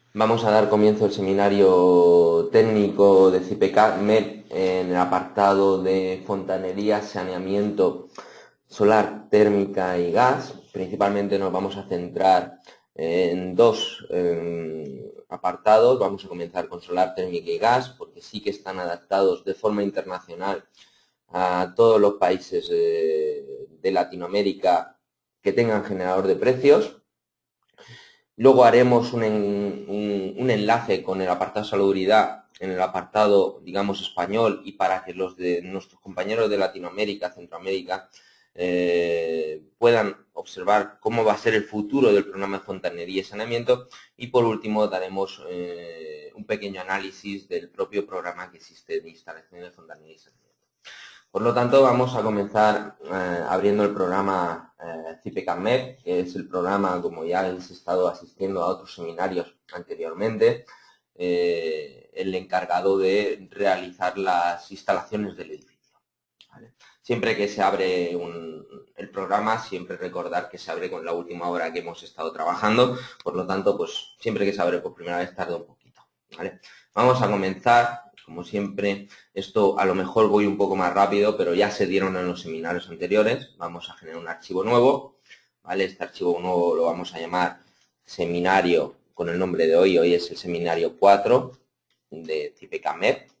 Vamos a dar comienzo al seminario técnico de CIPECAT-MEP en el apartado de fontanería, saneamiento solar, térmica y gas. Principalmente nos vamos a centrar en dos apartados. Vamos a comenzar con solar, térmica y gas, porque sí que están adaptados de forma internacional a todos los países de Latinoamérica que tengan generador de precios. Luego haremos un enlace con el apartado salubridad en el apartado, digamos, español, y para que los de nuestros compañeros de Latinoamérica, Centroamérica, puedan observar cómo va a ser el futuro del programa de fontanería y saneamiento. Y por último daremos un pequeño análisis del propio programa que existe de instalación de fontanería y saneamiento. Por lo tanto, vamos a comenzar abriendo el programa CIPECAT-MEP, que es el programa, como ya habéis estado asistiendo a otros seminarios anteriormente, el encargado de realizar las instalaciones del edificio. ¿Vale? Siempre que se abre el programa, siempre recordar que se abre con la última hora que hemos estado trabajando, por lo tanto, pues siempre que se abre por primera vez tarda un poquito. ¿Vale? Vamos a comenzar. Como siempre, esto a lo mejor voy un poco más rápido, pero ya se dieron en los seminarios anteriores. Vamos a generar un archivo nuevo, ¿vale? Este archivo nuevo lo vamos a llamar seminario con el nombre de hoy. Hoy es el seminario 4 de CIPECAT-MEP.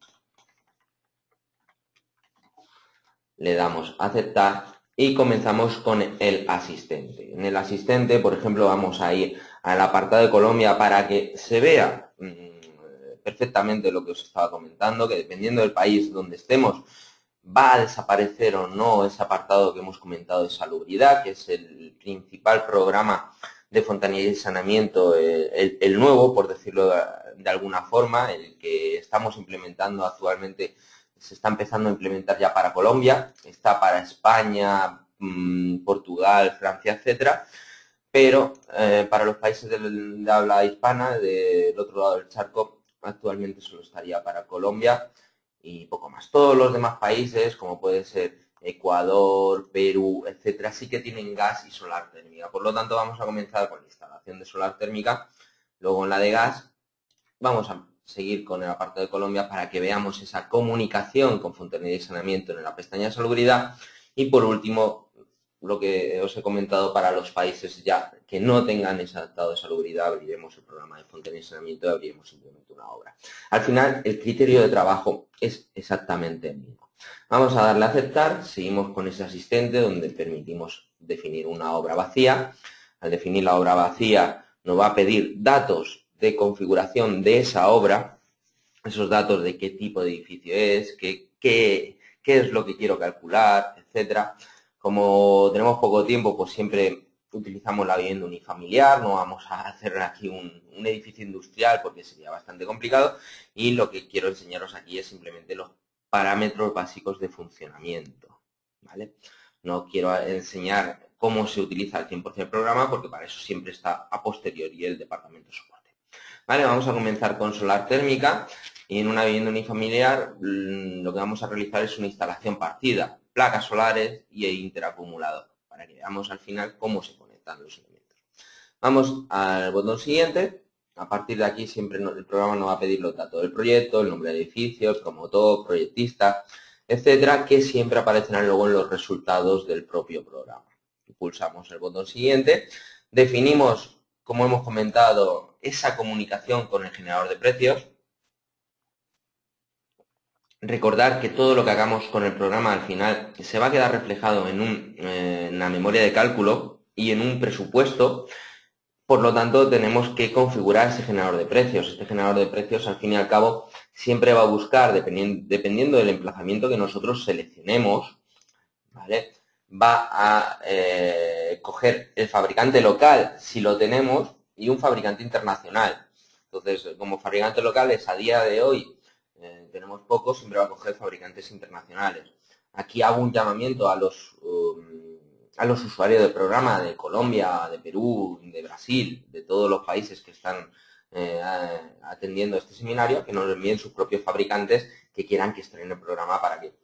Le damos a aceptar y comenzamos con el asistente. En el asistente, por ejemplo, vamos a ir al apartado de Colombia para que se vea perfectamente lo que os estaba comentando, que dependiendo del país donde estemos, va a desaparecer o no ese apartado que hemos comentado de salubridad, que es el principal programa de fontanería y saneamiento, el nuevo, por decirlo de alguna forma, el que estamos implementando actualmente. Se está empezando a implementar ya para Colombia, está para España, Portugal, Francia, etcétera, pero para los países de habla hispana, del otro lado del charco, actualmente solo estaría para Colombia y poco más. Todos los demás países, como puede ser Ecuador, Perú, etcétera, sí que tienen gas y solar térmica. Por lo tanto, vamos a comenzar con la instalación de solar térmica, luego en la de gas. Vamos a seguir con el apartado de Colombia para que veamos esa comunicación con fontanería y saneamiento en la pestaña de salubridad. Y por último, lo que os he comentado, para los países ya que no tengan ese adaptado de salubridad, abriremos el programa de fontanería y saneamiento y abriremos simplemente una obra. Al final, el criterio de trabajo es exactamente el mismo. Vamos a darle a aceptar, seguimos con ese asistente donde permitimos definir una obra vacía. Al definir la obra vacía, nos va a pedir datos de configuración de esa obra, esos datos de qué tipo de edificio es, qué es lo que quiero calcular, etcétera. Como tenemos poco tiempo, pues siempre utilizamos la vivienda unifamiliar, no vamos a hacer aquí un edificio industrial porque sería bastante complicado, y lo que quiero enseñaros aquí es simplemente los parámetros básicos de funcionamiento, ¿vale? No quiero enseñar cómo se utiliza al 100% el programa porque para eso siempre está a posteriori el departamento de soporte. Vale, vamos a comenzar con solar térmica, y en una vivienda unifamiliar lo que vamos a realizar es una instalación partida, placas solares y interacumulador, para que veamos al final cómo se conectan los elementos. Vamos al botón siguiente. A partir de aquí siempre el programa nos va a pedir los datos del proyecto, el nombre del edificio, el promotor, proyectista, etcétera, que siempre aparecerán luego en los resultados del propio programa. Pulsamos el botón siguiente, definimos, como hemos comentado, esa comunicación con el generador de precios. Recordar que todo lo que hagamos con el programa al final se va a quedar reflejado en la memoria de cálculo y en un presupuesto. Por lo tanto, tenemos que configurar ese generador de precios. Este generador de precios, al fin y al cabo, siempre va a buscar, dependiendo del emplazamiento que nosotros seleccionemos, ¿vale? Va a coger el fabricante local, si lo tenemos, y un fabricante internacional. Entonces, como fabricantes locales, a día de hoy tenemos pocos, siempre va a coger fabricantes internacionales. Aquí hago un llamamiento a los usuarios del programa de Colombia, de Perú, de Brasil, de todos los países que están atendiendo este seminario, que nos envíen sus propios fabricantes que quieran que estrenen el programa para que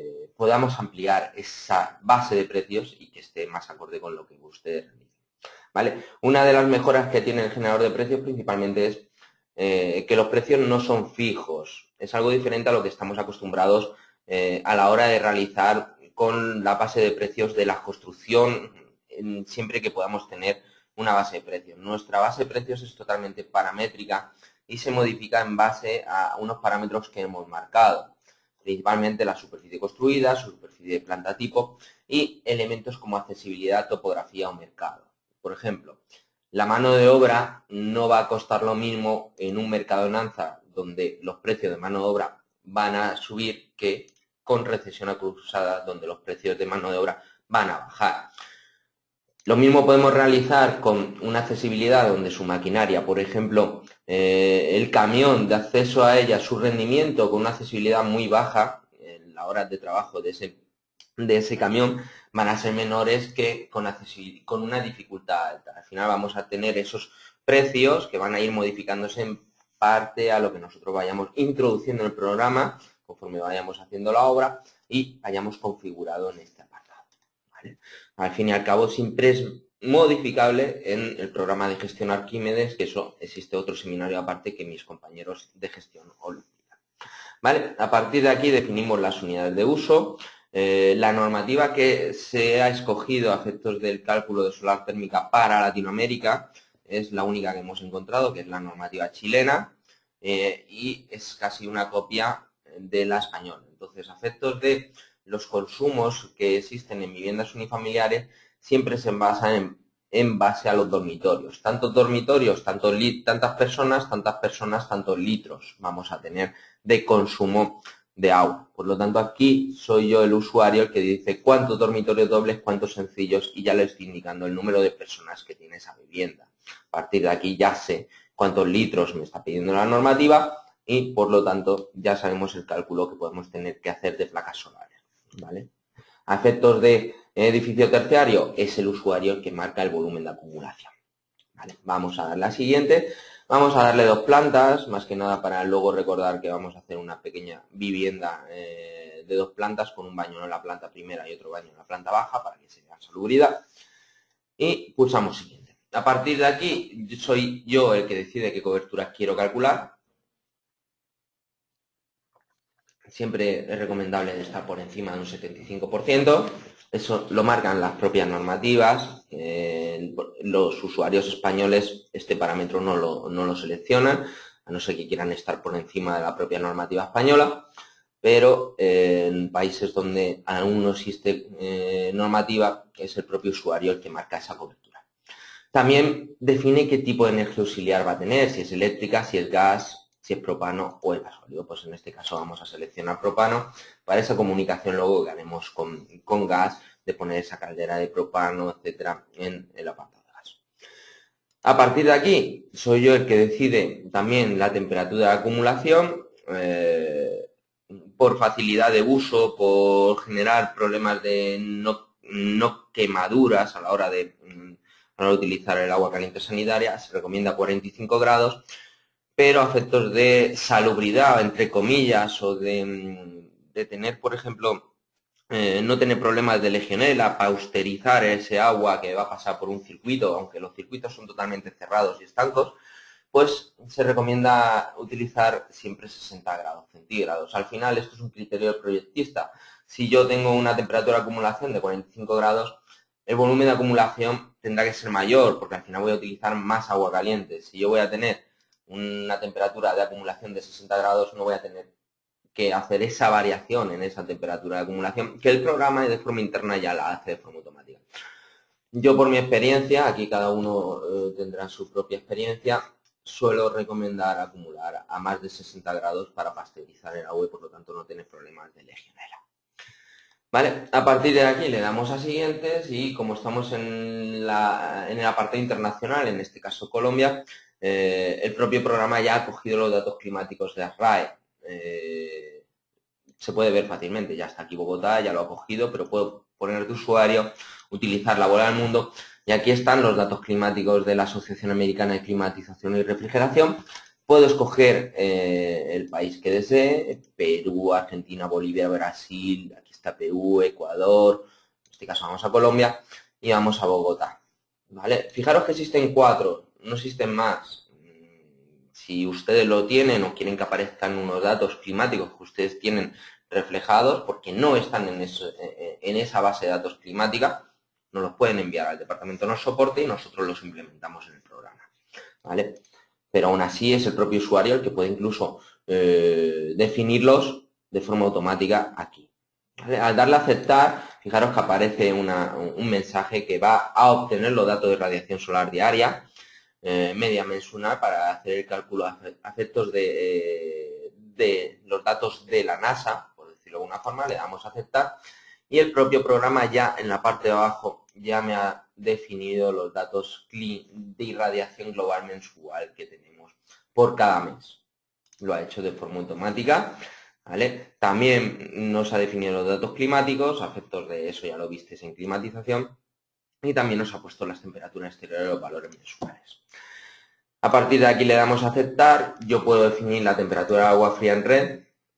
podamos ampliar esa base de precios y que esté más acorde con lo que ustedes realizan. ¿vale? Una de las mejoras que tiene el generador de precios principalmente es que los precios no son fijos. Es algo diferente a lo que estamos acostumbrados a la hora de realizar con la base de precios de la construcción, siempre que podamos tener una base de precios. Nuestra base de precios es totalmente paramétrica y se modifica en base a unos parámetros que hemos marcado, principalmente la superficie construida, superficie de planta tipo y elementos como accesibilidad, topografía o mercado. Por ejemplo, la mano de obra no va a costar lo mismo en un mercado en alza donde los precios de mano de obra van a subir que con recesión acusada donde los precios de mano de obra van a bajar. Lo mismo podemos realizar con una accesibilidad donde su maquinaria, por ejemplo, el camión de acceso a ella, su rendimiento con una accesibilidad muy baja, en las horas de trabajo de ese camión van a ser menores que con una dificultad alta. Al final vamos a tener esos precios que van a ir modificándose en parte a lo que nosotros vayamos introduciendo en el programa conforme vayamos haciendo la obra y hayamos configurado en este apartado, ¿vale? Al fin y al cabo siempre es modificable en el programa de gestión Arquímedes, que eso existe otro seminario aparte que mis compañeros de gestión olímpica. ¿Vale? A partir de aquí definimos las unidades de uso. La normativa que se ha escogido a efectos del cálculo de solar térmica para Latinoamérica es la única que hemos encontrado, que es la normativa chilena, y es casi una copia de la española. Entonces, a efectos de los consumos que existen en viviendas unifamiliares siempre se basan en base a los dormitorios. Tantos dormitorios, tantas personas, tantos litros vamos a tener de consumo de agua. Por lo tanto, aquí soy yo el usuario el que dice cuántos dormitorios dobles, cuántos sencillos y ya le estoy indicando el número de personas que tiene esa vivienda. A partir de aquí ya sé cuántos litros me está pidiendo la normativa y, por lo tanto, ya sabemos el cálculo que podemos tener que hacer de placas solares, ¿vale? A efectos de edificio terciario es el usuario el que marca el volumen de acumulación, ¿vale? Vamos a dar la siguiente. Vamos a darle 2 plantas, más que nada para luego recordar que vamos a hacer una pequeña vivienda de 2 plantas con un baño en la planta primera y otro baño en la planta baja para que se vea salubridad. Y pulsamos siguiente. A partir de aquí soy yo el que decide qué coberturas quiero calcular. Siempre es recomendable estar por encima de un 75%. Eso lo marcan las propias normativas. Los usuarios españoles este parámetro no lo seleccionan, a no ser que quieran estar por encima de la propia normativa española. Pero en países donde aún no existe normativa, es el propio usuario el que marca esa cobertura. También define qué tipo de energía auxiliar va a tener, si es eléctrica, si es gas, si es propano o el gasóleo. Pues en este caso vamos a seleccionar propano para esa comunicación luego que haremos con gas, de poner esa caldera de propano, etcétera, en el apartado de gas. A partir de aquí, soy yo el que decide también la temperatura de acumulación, por facilidad de uso, por generar problemas de no quemaduras a la hora de utilizar el agua caliente sanitaria, se recomienda 45 grados, pero a efectos de salubridad, entre comillas, o de tener, por ejemplo, no tener problemas de legionela, pausterizar ese agua que va a pasar por un circuito, aunque los circuitos son totalmente cerrados y estancos, pues se recomienda utilizar siempre 60 grados centígrados. Al final, esto es un criterio del proyectista. Si yo tengo una temperatura de acumulación de 45 grados, el volumen de acumulación tendrá que ser mayor, porque al final voy a utilizar más agua caliente. Si yo voy a tener una temperatura de acumulación de 60 grados, no voy a tener que hacer esa variación en esa temperatura de acumulación, que el programa de forma interna ya la hace de forma automática. Yo, por mi experiencia, aquí cada uno tendrá su propia experiencia, suelo recomendar acumular a más de 60 grados para pasteurizar el agua y por lo tanto no tener problemas de legionela. ¿Vale? A partir de aquí le damos a siguientes y como estamos en el apartado internacional, en este caso Colombia, el propio programa ya ha cogido los datos climáticos de ASRAE. Se puede ver fácilmente, ya está aquí Bogotá, ya lo ha cogido, pero puedo poner de usuario, utilizar la bola del mundo y aquí están los datos climáticos de la Asociación Americana de Climatización y Refrigeración. Puedo escoger el país que desee, Perú, Argentina, Bolivia, Brasil, aquí está Perú, Ecuador, en este caso vamos a Colombia y vamos a Bogotá. ¿vale? Fijaros que existen 4, no existen más. Si ustedes lo tienen o quieren que aparezcan unos datos climáticos que ustedes tienen reflejados, porque no están en esa base de datos climática, nos los pueden enviar al departamento de soporte y nosotros los implementamos en el programa, ¿vale? Pero aún así es el propio usuario el que puede incluso definirlos de forma automática aquí. ¿Vale? Al darle a aceptar, fijaros que aparece un mensaje que va a obtener los datos de radiación solar diaria, media mensual, para hacer el cálculo a efectos de los datos de la NASA, por decirlo de alguna forma. Le damos a aceptar y el propio programa ya en la parte de abajo ya me ha definido los datos de irradiación global mensual que tenemos por cada mes. Lo ha hecho de forma automática, ¿vale? También nos ha definido los datos climáticos, a efectos de eso ya lo visteis en climatización, y también nos ha puesto las temperaturas exteriores y los valores mensuales. A partir de aquí le damos a aceptar. Yo puedo definir la temperatura de agua fría en red,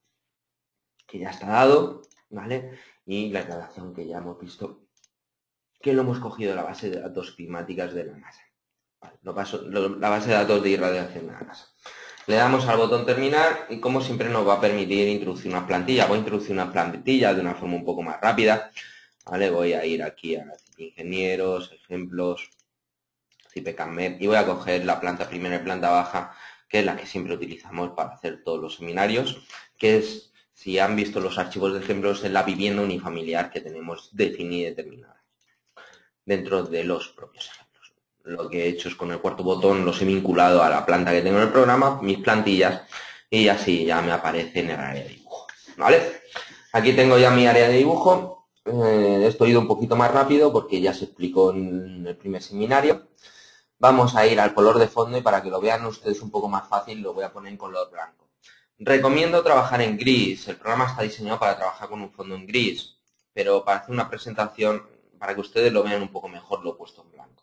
que ya está dado, ¿vale? Y la irradiación que ya hemos visto, que lo hemos cogido de la base de datos climáticas de la NASA. Vale, la base de datos de irradiación de la NASA. Le damos al botón terminar y como siempre nos va a permitir introducir una plantilla. Voy a introducir una plantilla de una forma un poco más rápida, ¿vale? Voy a ir aquí a ingenieros, ejemplos, CIPECAMMEP y voy a coger la planta primera y planta baja, que es la que siempre utilizamos para hacer todos los seminarios, que es, si han visto los archivos de ejemplos, es la vivienda unifamiliar que tenemos definida y determinada dentro de los propios ejemplos. Lo que he hecho es con el cuarto botón los he vinculado a la planta que tengo en el programa, mis plantillas, y así ya me aparece en el área de dibujo, ¿vale? Aquí tengo ya mi área de dibujo. Esto he ido un poquito más rápido porque ya se explicó en el primer seminario. Vamos a ir al color de fondo y para que lo vean ustedes un poco más fácil lo voy a poner en color blanco. Recomiendo trabajar en gris. El programa está diseñado para trabajar con un fondo en gris, pero para hacer una presentación, para que ustedes lo vean un poco mejor, lo he puesto en blanco.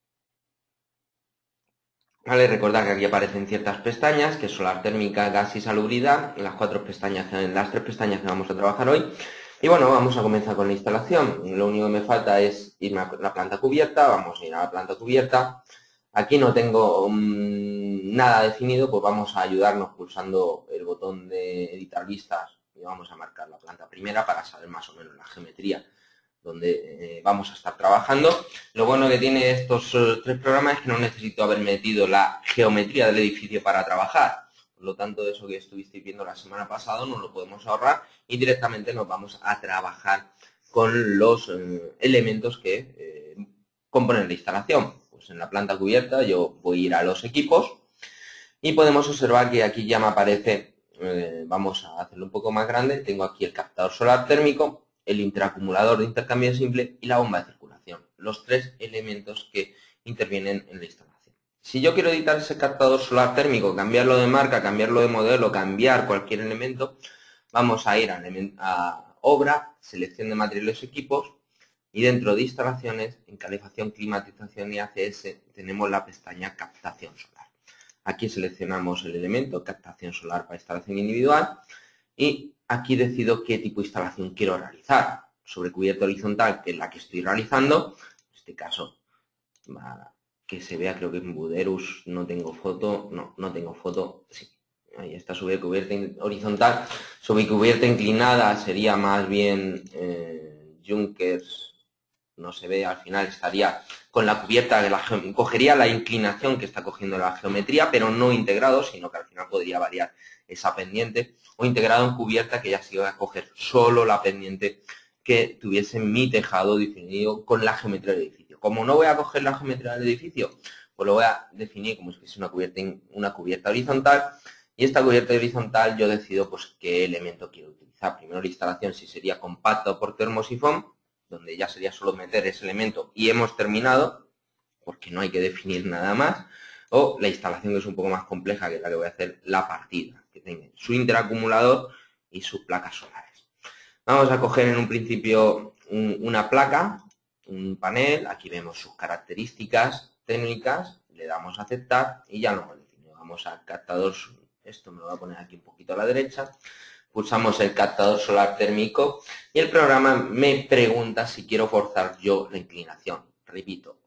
Vale, recordad que aquí aparecen ciertas pestañas, que es solar térmica, gas y salubridad, las 3 pestañas que vamos a trabajar hoy. Y bueno, vamos a comenzar con la instalación. Lo único que me falta es irme a la planta cubierta. Vamos a ir a la planta cubierta. Aquí no tengo nada definido, pues vamos a ayudarnos pulsando el botón de editar vistas y vamos a marcar la planta primera para saber más o menos la geometría donde vamos a estar trabajando. Lo bueno que tiene estos 3 programas es que no necesito haber metido la geometría del edificio para trabajar. Por lo tanto, eso que estuvisteis viendo la semana pasada nos lo podemos ahorrar y directamente nos vamos a trabajar con los elementos que componen la instalación. Pues en la planta cubierta yo voy a ir a los equipos y podemos observar que aquí ya me aparece, vamos a hacerlo un poco más grande, tengo aquí el captador solar térmico, el interacumulador de intercambio simple y la bomba de circulación, los 3 elementos que intervienen en la instalación. Si yo quiero editar ese captador solar térmico, cambiarlo de marca, cambiarlo de modelo, cambiar cualquier elemento, vamos a ir a obra, selección de materiales y equipos y dentro de instalaciones, en calefacción, climatización y ACS tenemos la pestaña captación solar. Aquí seleccionamos el elemento captación solar para instalación individual y aquí decido qué tipo de instalación quiero realizar. Sobre cubierta horizontal, que es la que estoy realizando, en este caso, que se vea, creo que en Buderus no tengo foto, no tengo foto, sí, ahí está sobre cubierta horizontal. Sobre cubierta inclinada sería más bien Junkers, no se ve, al final estaría con la cubierta, cogería la inclinación que está cogiendo la geometría, pero no integrado, sino que al final podría variar esa pendiente, o integrado en cubierta que ya se iba a coger solo la pendiente que tuviese mi tejado definido con la geometría del edificio. Como no voy a coger la geometría del edificio, pues lo voy a definir como si fuese una cubierta horizontal, y esta cubierta horizontal yo decido pues qué elemento quiero utilizar. Primero la instalación, si sería compacto por termosifón, donde ya sería solo meter ese elemento y hemos terminado, porque no hay que definir nada más, o la instalación que es un poco más compleja, que es la que voy a hacer, la partida, que tiene su interacumulador y sus placas solares. Vamos a coger en un principio una placa, un panel, aquí vemos sus características técnicas, le damos a aceptar y ya lo hemos definido. Vamos a captador, esto me lo voy a poner aquí un poquito a la derecha, pulsamos el captador solar térmico y el programa me pregunta si quiero forzar yo la inclinación. Repito,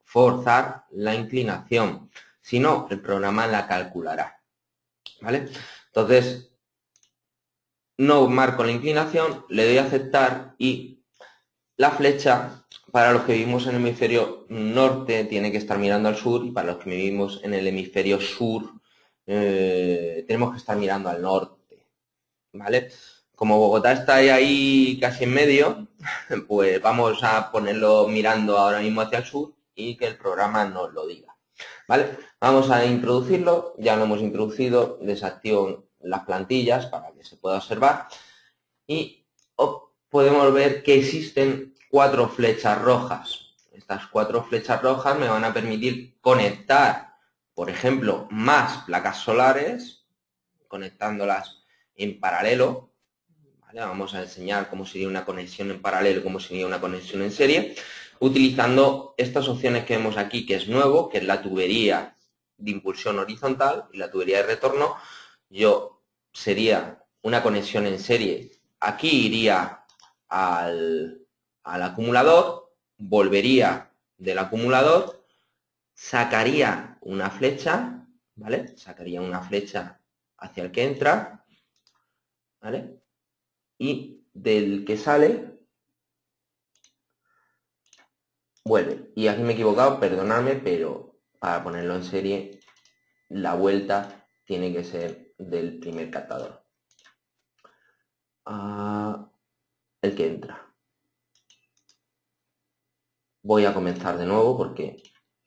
forzar la inclinación, si no, el programa la calculará, ¿vale? Entonces, no marco la inclinación, le doy a aceptar y la flecha, para los que vivimos en el hemisferio norte, tiene que estar mirando al sur, y para los que vivimos en el hemisferio sur, tenemos que estar mirando al norte, ¿vale? Como Bogotá está ahí casi en medio, pues vamos a ponerlo mirando ahora mismo hacia el sur y que el programa nos lo diga, ¿vale? Vamos a introducirlo, ya lo hemos introducido, desactivo las plantillas para que se pueda observar y podemos ver que existen 4 flechas rojas. Estas 4 flechas rojas me van a permitir conectar, por ejemplo, más placas solares, conectándolas en paralelo. ¿Vale? Vamos a enseñar cómo sería una conexión en paralelo, cómo sería una conexión en serie, utilizando estas opciones que vemos aquí, que es nuevo, que es la tubería de impulsión horizontal y la tubería de retorno. Yo sería una conexión en serie. Aquí iría al acumulador, volvería del acumulador, sacaría una flecha, ¿vale? Sacaría una flecha hacia el que entra, ¿vale? Y del que sale, vuelve. Y aquí me he equivocado, perdonadme, pero para ponerlo en serie, la vuelta tiene que ser del primer captador. El que entra. Voy a comenzar de nuevo porque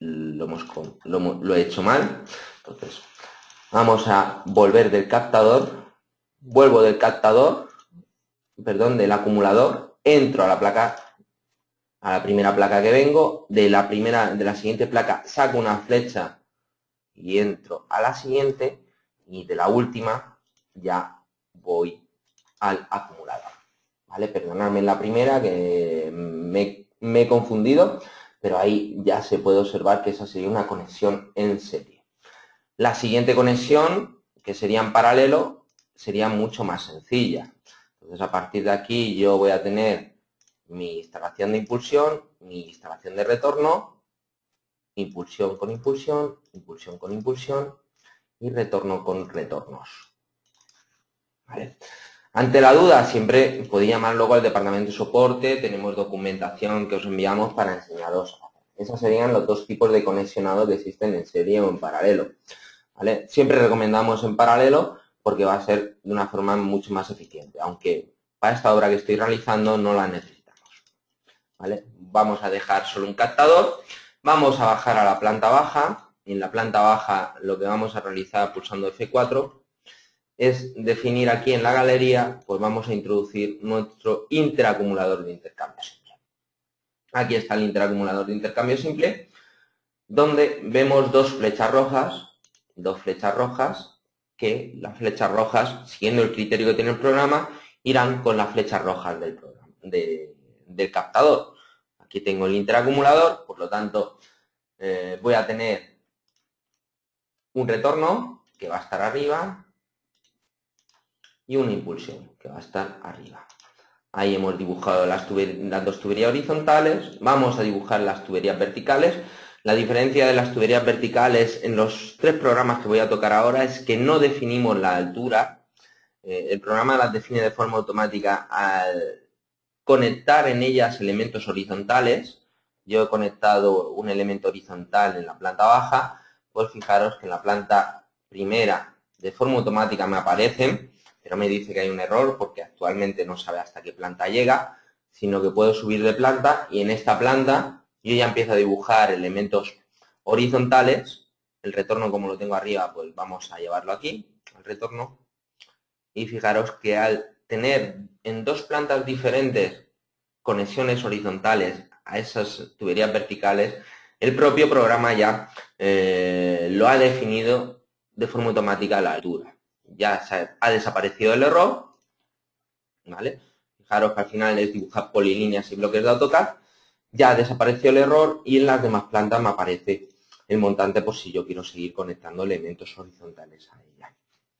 lo he hecho mal. Entonces, vamos a volver del captador. Vuelvo del captador, perdón, del acumulador. Entro a la placa, a la primera placa que vengo. De la siguiente placa saco una flecha y entro a la siguiente. Y de la última ya voy al acumulador. ¿Vale? Perdonadme en la primera que me he confundido, pero ahí ya se puede observar que esa sería una conexión en serie. La siguiente conexión, que sería en paralelo, sería mucho más sencilla. Entonces, a partir de aquí yo voy a tener mi instalación de impulsión, mi instalación de retorno, impulsión con impulsión, impulsión con impulsión y retorno con retornos. ¿Vale? Ante la duda, siempre podéis llamar luego al departamento de soporte, tenemos documentación que os enviamos para enseñaros. Esos serían los 2 tipos de conexionado que existen en serie o en paralelo. ¿Vale? Siempre recomendamos en paralelo porque va a ser de una forma mucho más eficiente, aunque para esta obra que estoy realizando no la necesitamos. ¿Vale? Vamos a dejar solo un captador, vamos a bajar a la planta baja. En la planta baja lo que vamos a realizar pulsando F4 es definir aquí en la galería, pues vamos a introducir nuestro interacumulador de intercambio simple. Aquí está el interacumulador de intercambio simple, donde vemos 2 flechas rojas, que las flechas rojas, siguiendo el criterio que tiene el programa, irán con las flechas rojas del programa, del captador. Aquí tengo el interacumulador, por lo tanto, voy a tener un retorno que va a estar arriba, y una impulsión que va a estar arriba. Ahí hemos dibujado las 2 tuberías horizontales, vamos a dibujar las tuberías verticales. La diferencia de las tuberías verticales en los 3 programas que voy a tocar ahora es que no definimos la altura. El programa las define de forma automática al conectar en ellas elementos horizontales. Yo he conectado un elemento horizontal en la planta baja, pues fijaros que en la planta primera de forma automática me aparecen, pero me dice que hay un error porque actualmente no sabe hasta qué planta llega, sino que puedo subir de planta y en esta planta yo ya empiezo a dibujar elementos horizontales. El retorno, como lo tengo arriba, pues vamos a llevarlo aquí, el retorno. Y fijaros que al tener en 2 plantas diferentes conexiones horizontales a esas tuberías verticales, el propio programa ya lo ha definido de forma automática a la altura. Ya ha desaparecido el error, ¿vale? Fijaros que al final es dibujar polilíneas y bloques de AutoCAD. Ya desapareció el error y en las demás plantas me aparece el montante por si yo quiero seguir conectando elementos horizontales a ella.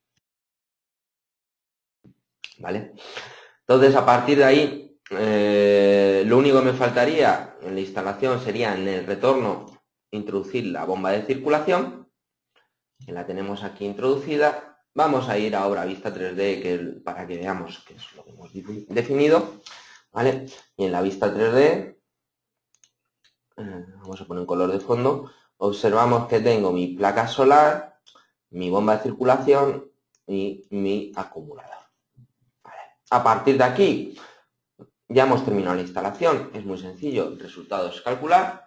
¿Vale? Entonces, a partir de ahí, lo único que me faltaría en la instalación sería en el retorno introducir la bomba de circulación, que la tenemos aquí introducida. Vamos a ir a obra vista 3D para que veamos qué es lo que hemos definido, ¿vale? Y en la vista 3D, vamos a poner un color de fondo, observamos que tengo mi placa solar, mi bomba de circulación y mi acumulador. ¿Vale? A partir de aquí, ya hemos terminado la instalación. Es muy sencillo. El resultado es calcular.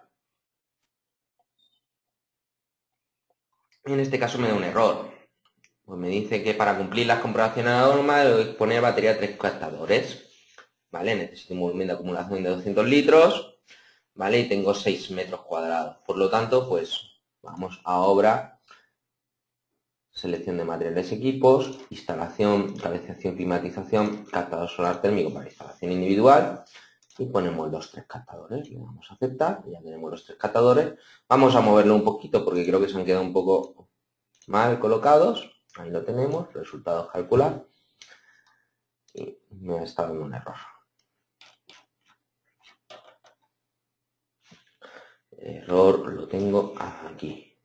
Y en este caso me da un error. Pues me dice que para cumplir las comprobaciones de la norma debo poner batería de 3 captadores. ¿Vale? Necesito un volumen de acumulación de 200 litros. ¿Vale? Y tengo 6 metros cuadrados. Por lo tanto, pues vamos a obra, selección de materiales y equipos, instalación, calefacción, climatización, captador solar térmico para instalación individual. Y ponemos los 3 captadores, le damos a aceptar, ya tenemos los 3 captadores. Vamos a moverlo un poquito porque creo que se han quedado un poco mal colocados. Ahí lo tenemos, resultados calcular. Y me está dando un error. El error lo tengo aquí.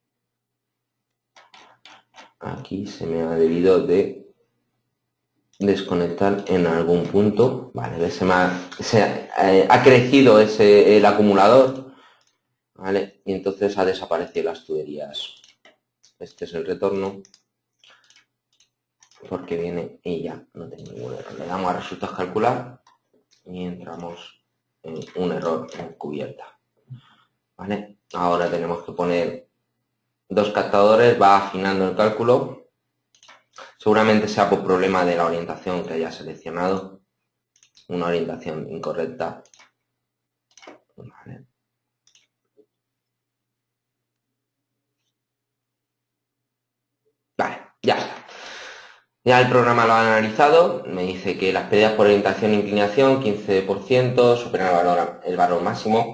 Aquí se me ha debido de desconectar en algún punto. Vale, ha crecido el acumulador. ¿Vale? Y entonces ha desaparecido las tuberías. Este es el retorno, porque viene y ya no tengo ningún error. Le damos a resultados calcular y entramos en un error en cubierta. ¿Vale? Ahora tenemos que poner 2 captadores, va afinando el cálculo. Seguramente sea por problema de la orientación que haya seleccionado, una orientación incorrecta. ¿Vale? Vale, ya está. Ya el programa lo ha analizado, me dice que las pérdidas por orientación e inclinación, 15%, superan el valor máximo.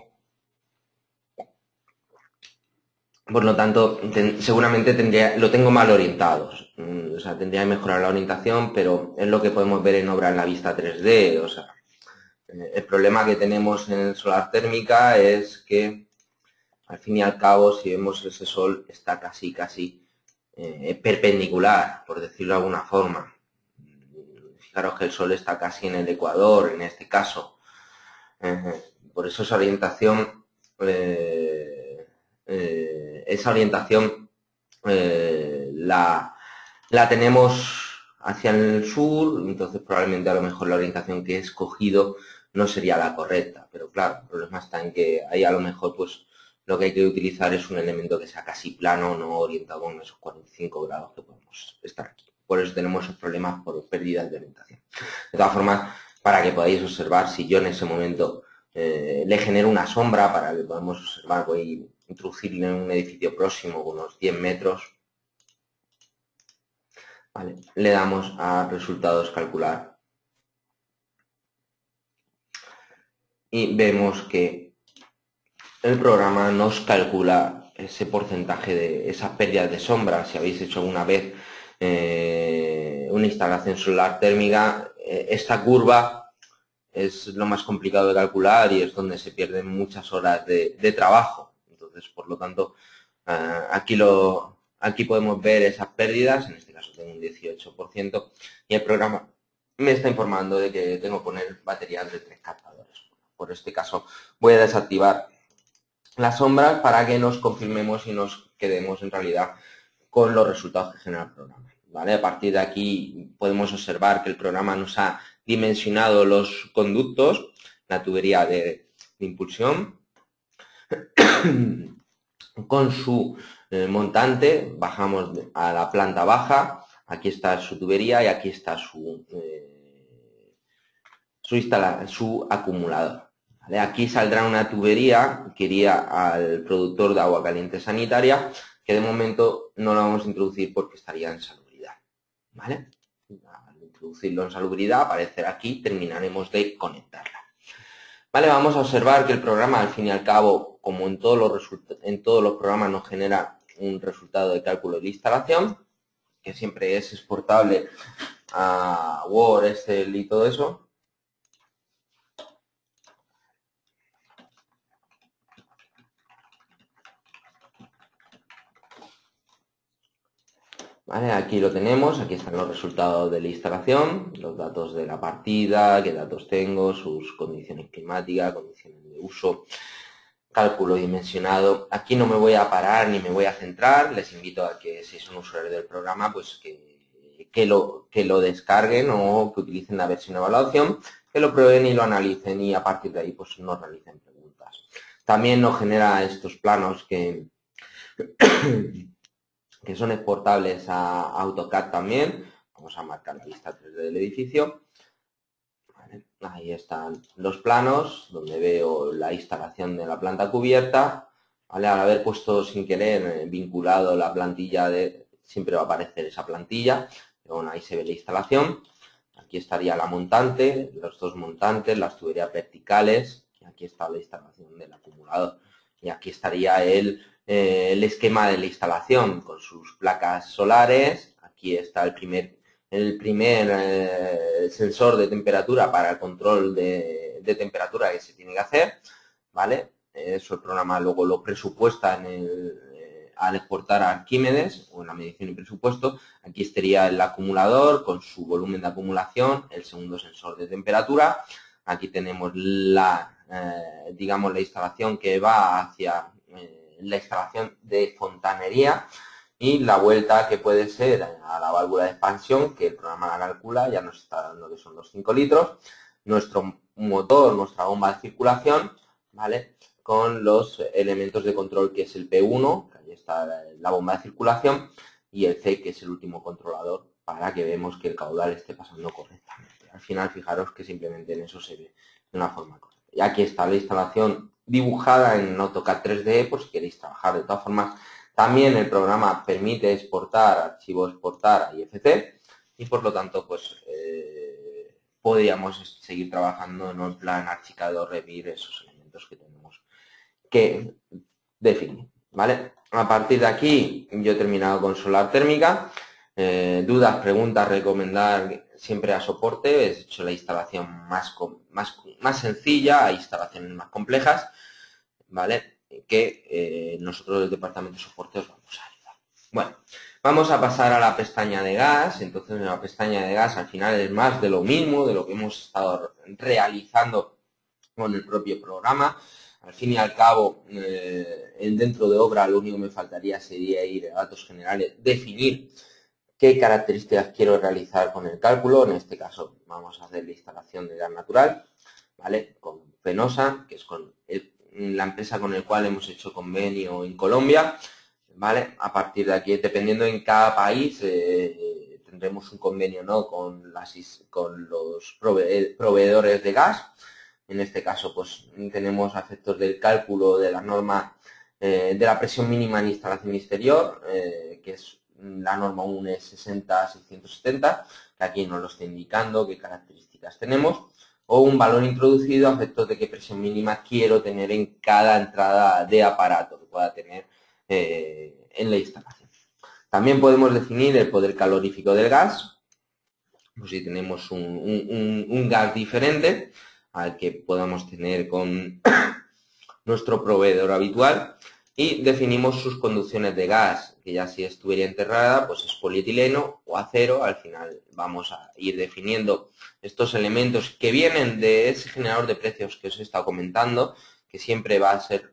Por lo tanto, seguramente lo tengo mal orientado. O sea, tendría que mejorar la orientación, pero es lo que podemos ver en obra en la vista 3D. O sea, el problema que tenemos en el solar térmica es que, al fin y al cabo, si vemos ese sol, está casi perpendicular, por decirlo de alguna forma. Fijaros que el sol está casi en el ecuador, en este caso. Por eso esa orientación la tenemos hacia el sur, entonces probablemente a lo mejor la orientación que he escogido no sería la correcta, pero claro, el problema está en que ahí a lo mejor pues lo que hay que utilizar es un elemento que sea casi plano, no orientado en esos 45 grados que podemos estar aquí. Por eso tenemos esos problemas por pérdidas de orientación. De todas formas, para que podáis observar, si yo en ese momento le genero una sombra para que podamos observar, voy a introducirle en un edificio próximo, unos 100 metros. Vale, le damos a resultados calcular. Y vemos que el programa nos calcula ese porcentaje de esas pérdidas de sombra. Si habéis hecho alguna vez una instalación solar térmica, esta curva es lo más complicado de calcular y es donde se pierden muchas horas de trabajo. Entonces, por lo tanto, aquí podemos ver esas pérdidas, en este caso tengo un 18%, y el programa me está informando de que tengo que poner baterías de 3 captadores. Por este caso, voy a desactivar las sombras para que nos confirmemos y nos quedemos en realidad con los resultados que genera el programa. ¿Vale? A partir de aquí podemos observar que el programa nos ha dimensionado los conductos, la tubería de impulsión, con su montante. Bajamos a la planta baja, aquí está su tubería y aquí está su acumulador. ¿Vale? Aquí saldrá una tubería que iría al productor de agua caliente sanitaria, que de momento no la vamos a introducir porque estaría en salubridad. ¿Vale? Al introducirlo en salubridad, aparecerá aquí, terminaremos de conectarla. Vale, vamos a observar que el programa, al fin y al cabo, como en todos los programas, nos genera un resultado de cálculo de instalación, que siempre es exportable a Word, Excel y todo eso. ¿Vale? Aquí lo tenemos, aquí están los resultados de la instalación, los datos de la partida, qué datos tengo, sus condiciones climáticas, condiciones de uso, cálculo dimensionado. Aquí no me voy a parar ni me voy a centrar, les invito a que si son usuarios del programa, pues que lo descarguen o que utilicen la versión de evaluación, que lo prueben y lo analicen y a partir de ahí pues nos realicen preguntas. También nos genera estos planos que son exportables a AutoCAD también. Vamos a marcar la vista 3D del edificio. Vale. Ahí están los planos, donde veo la instalación de la planta cubierta. ¿Vale? Al haber puesto sin querer vinculado la plantilla, siempre va a aparecer esa plantilla. Pero bueno, ahí se ve la instalación. Aquí estaría la montante, los dos montantes, las tuberías verticales. Y aquí está la instalación del acumulador. Y aquí estaría el esquema de la instalación con sus placas solares. Aquí está el primer sensor de temperatura para el control de temperatura que se tiene que hacer, ¿vale? Eso el programa luego lo presupuesta al exportar a Arquímedes o en la medición y presupuesto. Aquí estaría el acumulador con su volumen de acumulación, el segundo sensor de temperatura. Aquí tenemos digamos, la instalación que va hacia la instalación de fontanería y la vuelta que puede ser a la válvula de expansión, que el programa la calcula, ya nos está dando que son los 5 litros, nuestro motor, nuestra bomba de circulación, ¿vale? Con los elementos de control, que es el P1, que ahí está la bomba de circulación, y el C, que es el último controlador, para que vemos que el caudal esté pasando correctamente. Al final, fijaros que simplemente en eso se ve de una forma correcta. Y aquí está la instalación dibujada en AutoCAD 3D, por si queréis trabajar. De todas formas, también el programa permite exportar, archivo exportar a IFC, y por lo tanto, pues podríamos seguir trabajando en un plan archicado, Revit, esos elementos que tenemos que definir, ¿vale? A partir de aquí, yo he terminado con solar térmica. Dudas, preguntas, recomendar siempre a soporte. He hecho la instalación más sencilla, hay instalaciones más complejas, ¿vale? Que nosotros del departamento de soporte os vamos a ayudar. Bueno, vamos a pasar a la pestaña de gas. Entonces, en la pestaña de gas al final es más de lo mismo, de lo que hemos estado realizando con el propio programa. Al fin y al cabo, dentro de obra lo único que me faltaría sería ir a datos generales, definir qué características quiero realizar con el cálculo. En este caso vamos a hacer la instalación de gas natural, ¿vale? Con Fenosa, que es con la empresa con la cual hemos hecho convenio en Colombia, ¿vale? A partir de aquí, dependiendo en cada país, tendremos un convenio, ¿no? Con los proveedores de gas. En este caso, pues tenemos efectos del cálculo de la norma de la presión mínima en instalación exterior, que es la norma UNE 60-670, que aquí nos lo está indicando qué características tenemos, o un valor introducido a efectos de qué presión mínima quiero tener en cada entrada de aparato que pueda tener en la instalación. También podemos definir el poder calorífico del gas, pues si tenemos un gas diferente al que podamos tener con nuestro proveedor habitual, y definimos sus conducciones de gas, que ya si es tubería enterrada, pues es polietileno o acero. Al final vamos a ir definiendo estos elementos que vienen de ese generador de precios que os he estado comentando, que siempre va a ser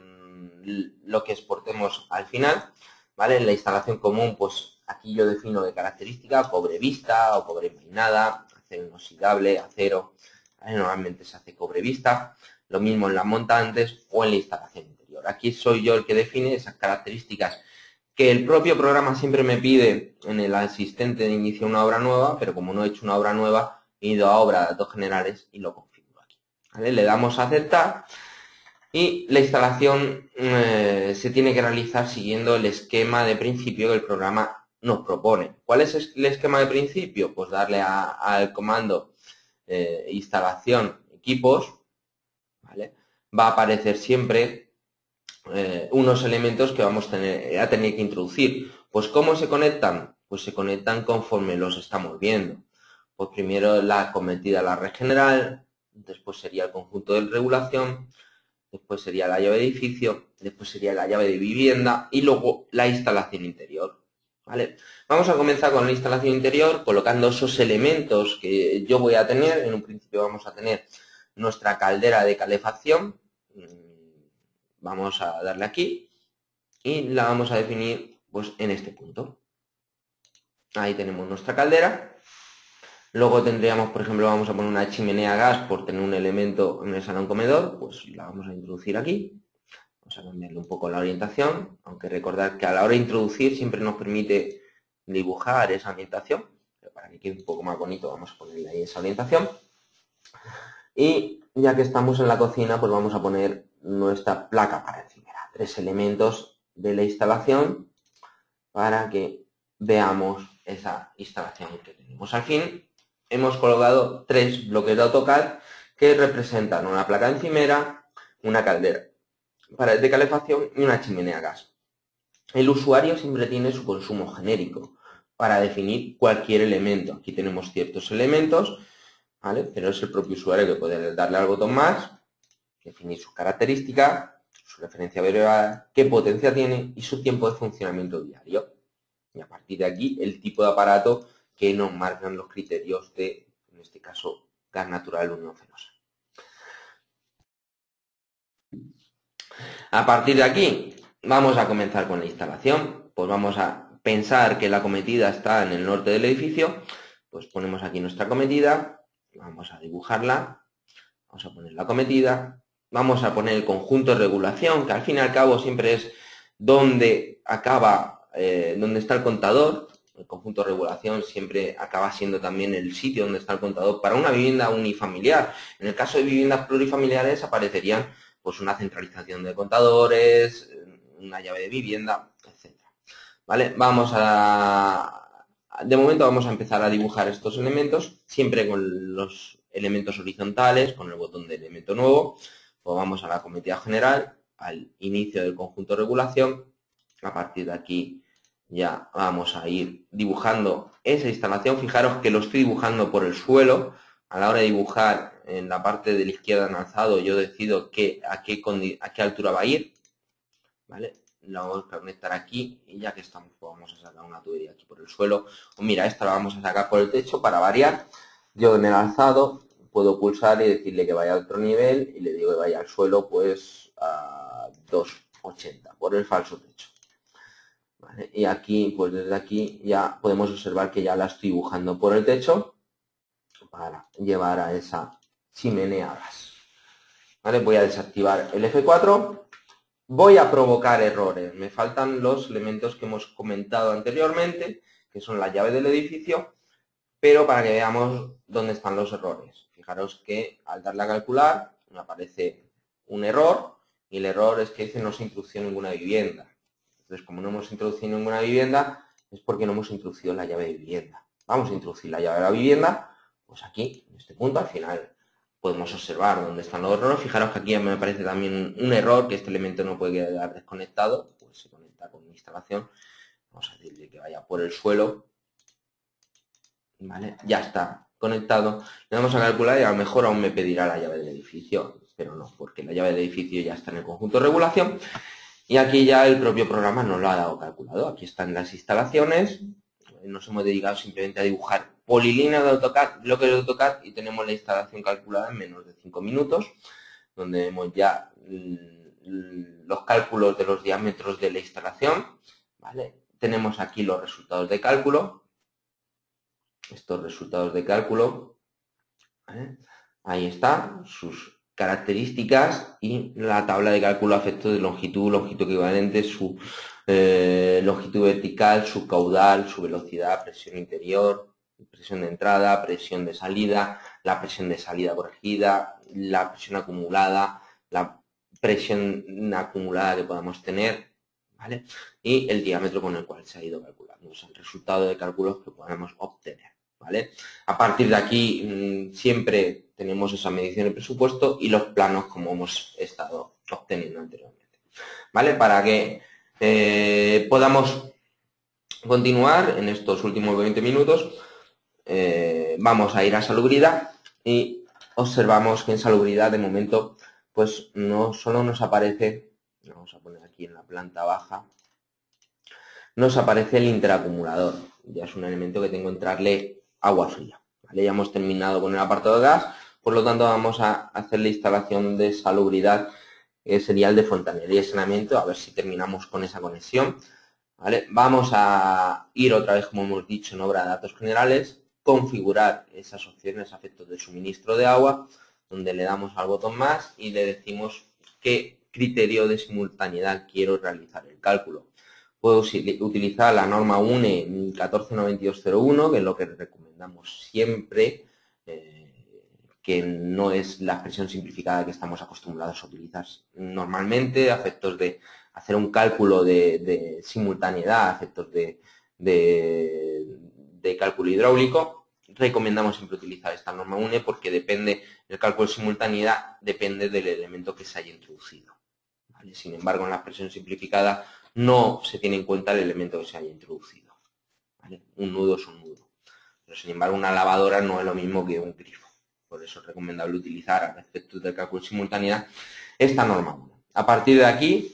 lo que exportemos al final, ¿vale? En la instalación común, pues aquí yo defino de característica cobre vista o cobre mainada, acero inoxidable, acero, ¿vale? Normalmente se hace cobre vista. Lo mismo en las montantes o en la instalación interior. Aquí soy yo el que define esas características que el propio programa siempre me pide en el asistente de inicio una obra nueva, pero como no he hecho una obra nueva, he ido a obra de datos generales y lo configuro aquí, ¿vale? Le damos a aceptar y la instalación se tiene que realizar siguiendo el esquema de principio que el programa nos propone. ¿Cuál es el esquema de principio? Pues darle al comando instalación equipos, ¿vale? Va a aparecer siempre unos elementos que vamos a tener que introducir. Pues ¿cómo se conectan? Pues se conectan conforme los estamos viendo. Pues primero la convertida a la red general, después sería el conjunto de regulación, después sería la llave de edificio, después sería la llave de vivienda y luego la instalación interior. ¿vale? Vamos a comenzar con la instalación interior, colocando esos elementos que yo voy a tener. En un principio vamos a tener nuestra caldera de calefacción. Vamos a darle aquí y la vamos a definir pues en este punto. Ahí tenemos nuestra caldera. Luego tendríamos, por ejemplo, vamos a poner una chimenea a gas por tener un elemento en el salón comedor, pues la vamos a introducir aquí. Vamos a cambiarle un poco la orientación, aunque recordar que a la hora de introducir siempre nos permite dibujar esa orientación, pero para que quede un poco más bonito vamos a ponerle ahí esa orientación. Y ya que estamos en la cocina, pues vamos a poner nuestra placa para encimera. 3 elementos de la instalación para que veamos esa instalación que tenemos. Al fin, hemos colocado 3 bloques de AutoCAD que representan una placa encimera, una caldera de calefacción y una chimenea a gas. El usuario siempre tiene su consumo genérico para definir cualquier elemento. Aquí tenemos ciertos elementos, ¿vale? Pero es el propio usuario que puede darle al botón más, definir sus características, su referencia variable, qué potencia tiene y su tiempo de funcionamiento diario. Y a partir de aquí, el tipo de aparato que nos marcan los criterios de, en este caso, gas natural unión fenosa. A partir de aquí, vamos a comenzar con la instalación. Pues vamos a pensar que la cometida está en el norte del edificio. Pues ponemos aquí nuestra cometida, vamos a dibujarla, vamos a poner la cometida, vamos a poner el conjunto de regulación, que al fin y al cabo siempre es donde acaba, donde está el contador. El conjunto de regulación siempre acaba siendo también el sitio donde está el contador para una vivienda unifamiliar. En el caso de viviendas plurifamiliares aparecerían pues una centralización de contadores, una llave de vivienda, etc. ¿Vale? De momento vamos a empezar a dibujar estos elementos, siempre con los elementos horizontales, con el botón de elemento nuevo. Pues vamos a la cometida general, al inicio del conjunto de regulación. A partir de aquí ya vamos a ir dibujando esa instalación. Fijaros que lo estoy dibujando por el suelo. A la hora de dibujar en la parte de la izquierda en alzado, yo decido a qué altura va a ir. ¿Vale? La vamos a conectar aquí y ya que estamos, pues vamos a sacar una tubería aquí por el suelo. O mira, esta la vamos a sacar por el techo para variar. Yo en el alzado puedo pulsar y decirle que vaya a otro nivel y le digo que vaya al suelo pues a 2,80 por el falso techo. ¿Vale? Y aquí, pues desde aquí ya podemos observar que ya la estoy dibujando por el techo para llevar a esa chimenea a gas. ¿Vale? Voy a desactivar el F4. Voy a provocar errores. Me faltan los elementos que hemos comentado anteriormente, que son la llave del edificio, pero para que veamos dónde están los errores. Fijaros que al darle a calcular me aparece un error y el error es que dice no se introdució ninguna vivienda. Entonces, como no hemos introducido ninguna vivienda, es porque no hemos introducido la llave de vivienda. Vamos a introducir la llave de la vivienda, pues aquí, en este punto, al final podemos observar dónde están los errores. Fijaros que aquí me aparece también un error, que este elemento no puede quedar desconectado, pues se conecta con mi instalación. Vamos a decirle que vaya por el suelo. ¿Vale? Ya está conectado. Le damos a calcular y a lo mejor aún me pedirá la llave del edificio, pero no, porque la llave del edificio ya está en el conjunto de regulación. Y aquí ya el propio programa nos lo ha dado calculado. Aquí están las instalaciones. Nos hemos dedicado simplemente a dibujar polilíneas de AutoCAD, bloques de AutoCAD y tenemos la instalación calculada en menos de 5 minutos, donde vemos ya los cálculos de los diámetros de la instalación. ¿Vale? Tenemos aquí los resultados de cálculo. Estos resultados de cálculo. ¿Vale? Ahí está, sus características y la tabla de cálculo a efectos de longitud equivalente, su longitud vertical, su caudal, su velocidad, presión interior, presión de entrada, presión de salida, la presión de salida corregida, la presión acumulada, la presión acumulada que podamos tener, ¿vale? Y el diámetro con el cual se ha ido calculando, o sea, el resultado de cálculos que podamos obtener, ¿vale? A partir de aquí siempre tenemos esa medición de presupuesto y los planos como hemos estado obteniendo anteriormente, ¿vale? Para que podamos continuar en estos últimos 20 minutos, vamos a ir a salubridad y observamos que en salubridad de momento pues no solo nos aparece, vamos a poner aquí en la planta baja, nos aparece el interacumulador. Ya es un elemento que tengo que entrarle agua fría. ¿Vale? Ya hemos terminado con el apartado de gas, por lo tanto vamos a hacer la instalación de salubridad, que sería el de fontanería y saneamiento, a ver si terminamos con esa conexión. ¿Vale? Vamos a ir otra vez, como hemos dicho, en obra de datos generales, configurar esas opciones a efectos de suministro de agua, donde le damos al botón más y le decimos qué criterio de simultaneidad quiero realizar el cálculo. Puedo utilizar la norma UNE 149201, que es lo que recomendamos siempre, que no es la expresión simplificada que estamos acostumbrados a utilizar normalmente, a efectos de hacer un cálculo de simultaneidad, a efectos de cálculo hidráulico. Recomendamos siempre utilizar esta norma UNE porque depende, el cálculo de simultaneidad depende del elemento que se haya introducido. ¿Vale? Sin embargo, en la expresión simplificada no se tiene en cuenta el elemento que se haya introducido. ¿Vale? Un nudo es un nudo. Pero sin embargo, una lavadora no es lo mismo que un grifo. Por eso es recomendable utilizar a efectos del cálculo de simultaneidad esta norma 1. A partir de aquí,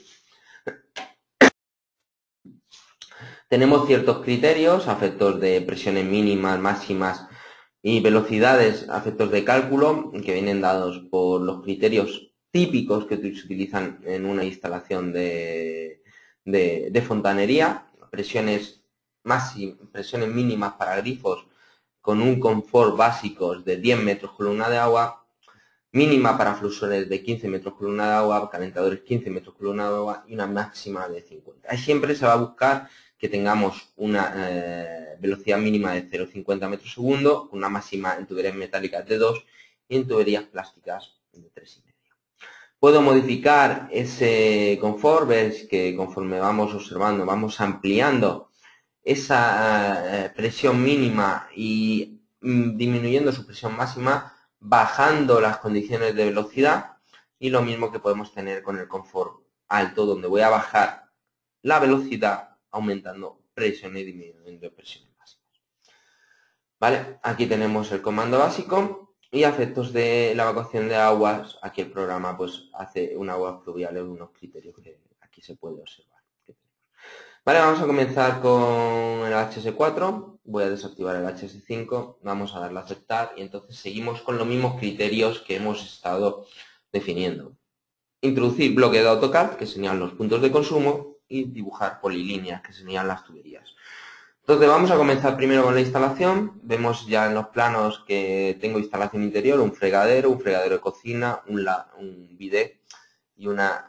tenemos ciertos criterios a efectos de presiones mínimas, máximas y velocidades a efectos de cálculo que vienen dados por los criterios típicos que se utilizan en una instalación de fontanería, presiones mínimas para grifos con un confort básico de 10 metros columna de agua, mínima para fluxores de 15 metros columna de agua, calentadores 15 metros columna de agua y una máxima de 50. Ahí siempre se va a buscar que tengamos una velocidad mínima de 0,50 metros segundo, una máxima en tuberías metálicas de 2 y en tuberías plásticas de 3,5. Puedo modificar ese confort, ves que conforme vamos observando, vamos ampliando esa presión mínima y disminuyendo su presión máxima, bajando las condiciones de velocidad, y lo mismo que podemos tener con el confort alto, donde voy a bajar la velocidad aumentando presiones y disminuyendo presiones máximas. ¿Vale? Aquí tenemos el comando básico y a efectos de la evacuación de aguas, aquí el programa pues hace un agua fluvial en unos criterios que aquí se puede observar. Vale, vamos a comenzar con el HS4, voy a desactivar el HS5, vamos a darle a aceptar y entonces seguimos con los mismos criterios que hemos estado definiendo. Introducir bloque de AutoCAD, que serían los puntos de consumo, y dibujar polilíneas, que serían las tuberías. Entonces vamos a comenzar primero con la instalación. Vemos ya en los planos que tengo instalación interior, un fregadero de cocina, un bidet y una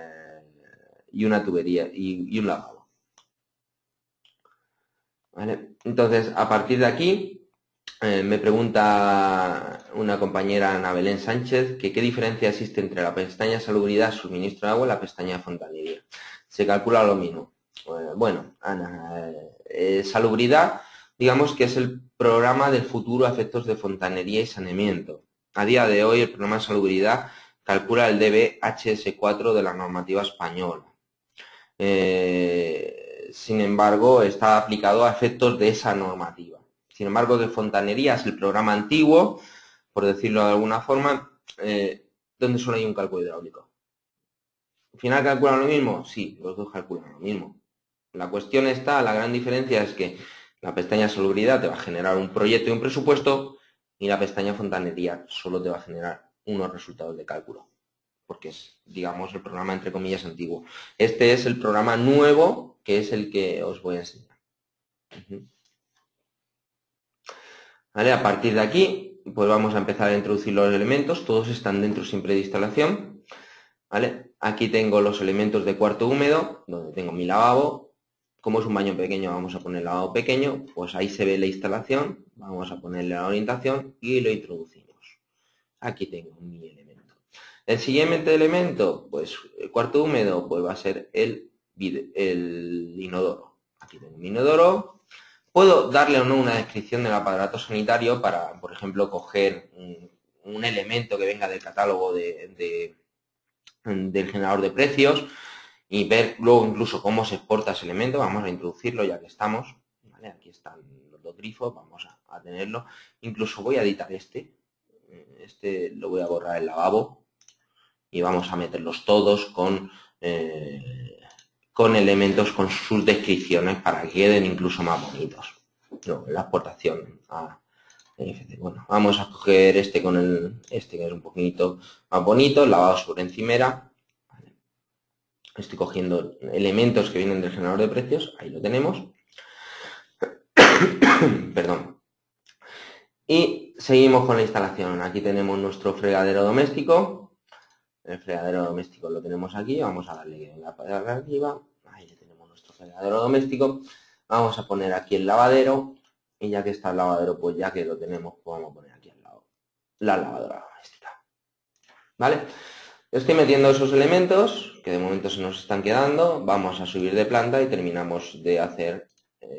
tubería y un lavabo. ¿Vale? Entonces, a partir de aquí, me pregunta una compañera, Ana Belén Sánchez, que qué diferencia existe entre la pestaña salubridad, suministro de agua y la pestaña fontanería. Se calcula lo mismo. Bueno, Ana, salubridad, digamos que es el programa del futuro a efectos de fontanería y saneamiento. A día de hoy, el programa de salubridad calcula el DBHS4 de la normativa española. Sin embargo, está aplicado a efectos de esa normativa. Sin embargo, de fontanería es el programa antiguo, por decirlo de alguna forma, donde solo hay un cálculo hidráulico. ¿Al final calculan lo mismo? Sí, los dos calculan lo mismo. La cuestión está, la gran diferencia es que la pestaña salubridad te va a generar un proyecto y un presupuesto y la pestaña fontanería solo te va a generar unos resultados de cálculo, porque es, digamos, el programa entre comillas antiguo. Este es el programa nuevo, que es el que os voy a enseñar. ¿Vale? A partir de aquí, pues vamos a empezar a introducir los elementos. Todos están dentro siempre de instalación. ¿Vale? Aquí tengo los elementos de cuarto húmedo, donde tengo mi lavabo. Como es un baño pequeño, vamos a poner lavabo pequeño. Pues ahí se ve la instalación. Vamos a ponerle la orientación y lo introducimos. Aquí tengo mi elemento. El siguiente elemento, pues el cuarto húmedo, pues va a ser el inodoro. Aquí tengo mi inodoro. Puedo darle o no una descripción del aparato sanitario para, por ejemplo, coger un elemento que venga del catálogo del generador de precios y ver luego incluso cómo se exporta ese elemento. Vamos a introducirlo ya que estamos. ¿Vale? Aquí están los dos grifos, vamos a tenerlo. Incluso voy a editar este lo voy a borrar el lavabo y vamos a meterlos todos con con elementos con sus descripciones para que queden incluso más bonitos. No, la exportación a NFC. Bueno, vamos a coger este con este que es un poquito más bonito, lavado sobre encimera. Estoy cogiendo elementos que vienen del generador de precios, ahí lo tenemos. Perdón. Y seguimos con la instalación. Aquí tenemos nuestro fregadero doméstico. El fregadero doméstico lo tenemos aquí. Vamos a darle la para arriba. Ahí tenemos nuestro fregadero doméstico. Vamos a poner aquí el lavadero. Y ya que está el lavadero, pues ya que lo tenemos, pues vamos a poner aquí al lado la lavadora doméstica. ¿Vale? Estoy metiendo esos elementos que de momento se nos están quedando. Vamos a subir de planta y terminamos de hacer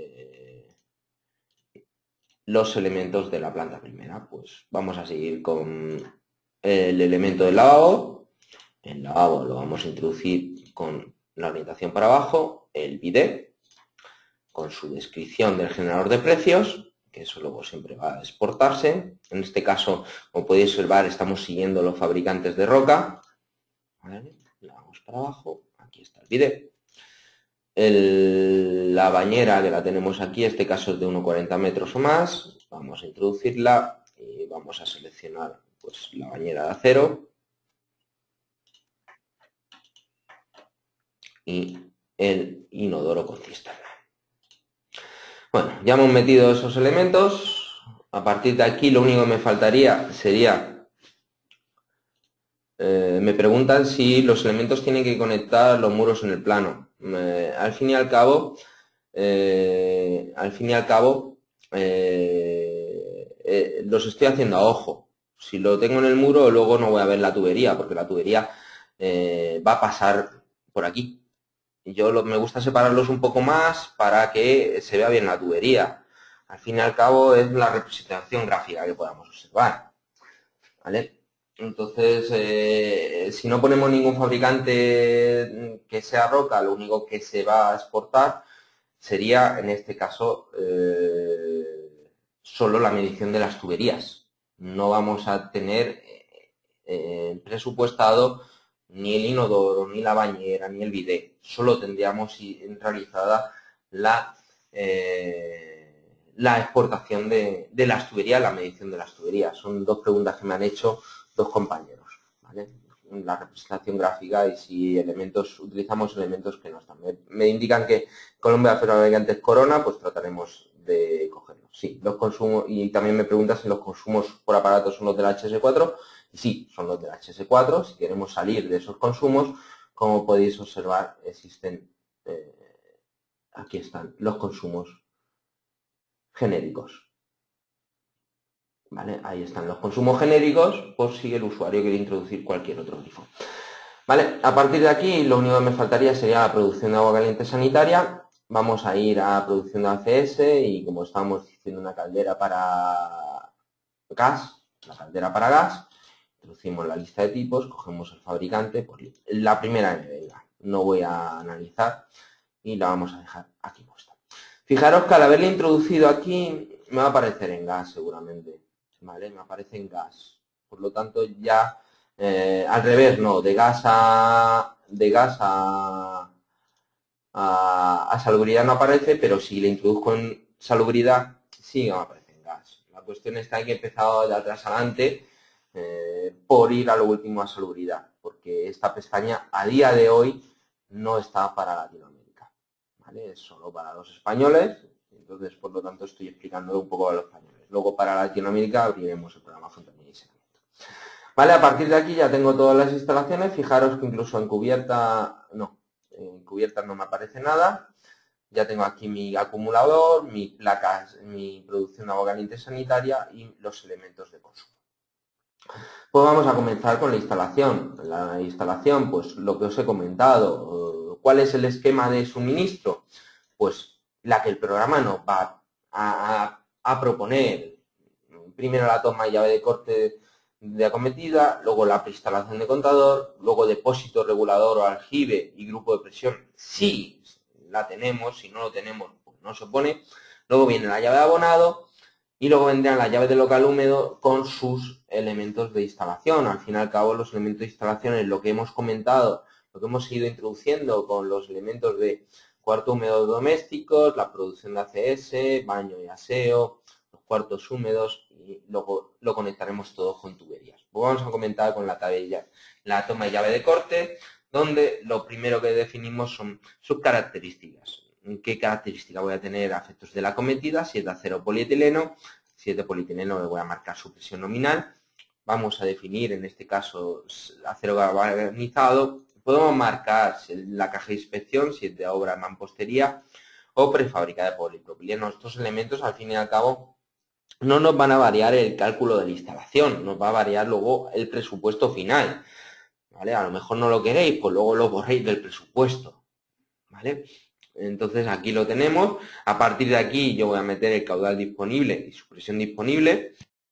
los elementos de la planta primera. Pues vamos a seguir con el elemento del lavabo. El lavabo lo vamos a introducir con la orientación para abajo, el bidet, con su descripción del generador de precios, que eso luego siempre va a exportarse. En este caso, como podéis observar, estamos siguiendo los fabricantes de roca. ¿Vale? La vamos para abajo, aquí está el bidet. La bañera que la tenemos aquí, este caso es de 1,40 metros o más, vamos a introducirla y vamos a seleccionar pues la bañera de acero y el inodoro con cisterna. Bueno, ya hemos metido esos elementos. A partir de aquí lo único que me faltaría sería me preguntan si los elementos tienen que conectar los muros en el plano. Al fin y al cabo, los estoy haciendo a ojo. Si lo tengo en el muro, luego no voy a ver la tubería, porque la tubería va a pasar por aquí. Me gusta separarlos un poco más para que se vea bien la tubería. Al fin y al cabo, es la representación gráfica que podamos observar. ¿Vale? Entonces, si no ponemos ningún fabricante que sea roca, lo único que se va a exportar sería, en este caso, solo la medición de las tuberías. No vamos a tener presupuestado ni el inodoro, ni la bañera, ni el bidet. Solo tendríamos realizada la exportación de las tuberías, la medición de las tuberías. Son dos preguntas que me han hecho dos compañeros, ¿vale? La representación gráfica y si utilizamos elementos que no están. Me indican que Colombia Fabricantes Corona, pues trataremos de cogerlos. Sí, los consumos, y también me preguntan si los consumos por aparato son los del HS4, y sí, son los del HS4. Si queremos salir de esos consumos, como podéis observar, existen, aquí están los consumos genéricos. ¿Vale? Ahí están los consumos genéricos por si el usuario quiere introducir cualquier otro grifo. ¿Vale? A partir de aquí, lo único que me faltaría sería la producción de agua caliente sanitaria. Vamos a ir a producción de ACS y como estamos haciendo una caldera para gas, introducimos la lista de tipos, cogemos el fabricante, pues la primera que venga. No voy a analizar y la vamos a dejar aquí puesta. Fijaros que al haberle introducido aquí, me va a aparecer en gas seguramente. ¿Vale? Me aparece en gas. Por lo tanto, ya al revés, no, de gas a salubridad no aparece, pero si le introduzco en salubridad, sí me aparece en gas. La cuestión está en que he empezado de atrás adelante por ir a lo último a salubridad, porque esta pestaña a día de hoy no está para Latinoamérica, ¿vale? Es solo para los españoles, entonces por lo tanto estoy explicándolo un poco a los españoles. Luego para Latinoamérica abriremos el programa Fontanería y Saneamiento. Vale, a partir de aquí ya tengo todas las instalaciones. Fijaros que incluso en cubierta no me aparece nada. Ya tengo aquí mi acumulador, mis placas, mi producción de agua caliente sanitaria y los elementos de consumo. Pues vamos a comenzar con la instalación. La instalación, pues lo que os he comentado. ¿Cuál es el esquema de suministro? Pues la que el programa nos va a proponer. Primero la toma y llave de corte de acometida, luego la preinstalación de contador, luego depósito regulador o aljibe y grupo de presión, si la tenemos, si no lo tenemos, pues no se pone. Luego viene la llave de abonado y luego vendrán las llaves de local húmedo con sus elementos de instalación. Al fin y al cabo, los elementos de instalación es lo que hemos comentado lo que hemos ido introduciendo con los elementos de cuartos húmedos domésticos, la producción de ACS, baño y aseo, los cuartos húmedos, y luego lo conectaremos todo con tuberías. Pues vamos a comentar con la toma y llave de corte, donde lo primero que definimos son sus características. ¿Qué característica voy a tener? Efectos de la acometida, si es de acero polietileno. Si es de polietileno le voy a marcar su presión nominal. Vamos a definir, en este caso, acero galvanizado. Podemos marcar la caja de inspección, si es de obra en mampostería o prefabricada de polipropileno. Estos elementos, al fin y al cabo, no nos van a variar el cálculo de la instalación, nos va a variar luego el presupuesto final. ¿Vale? A lo mejor no lo queréis, pues luego lo borréis del presupuesto. ¿Vale? Entonces aquí lo tenemos. A partir de aquí yo voy a meter el caudal disponible y su presión disponible,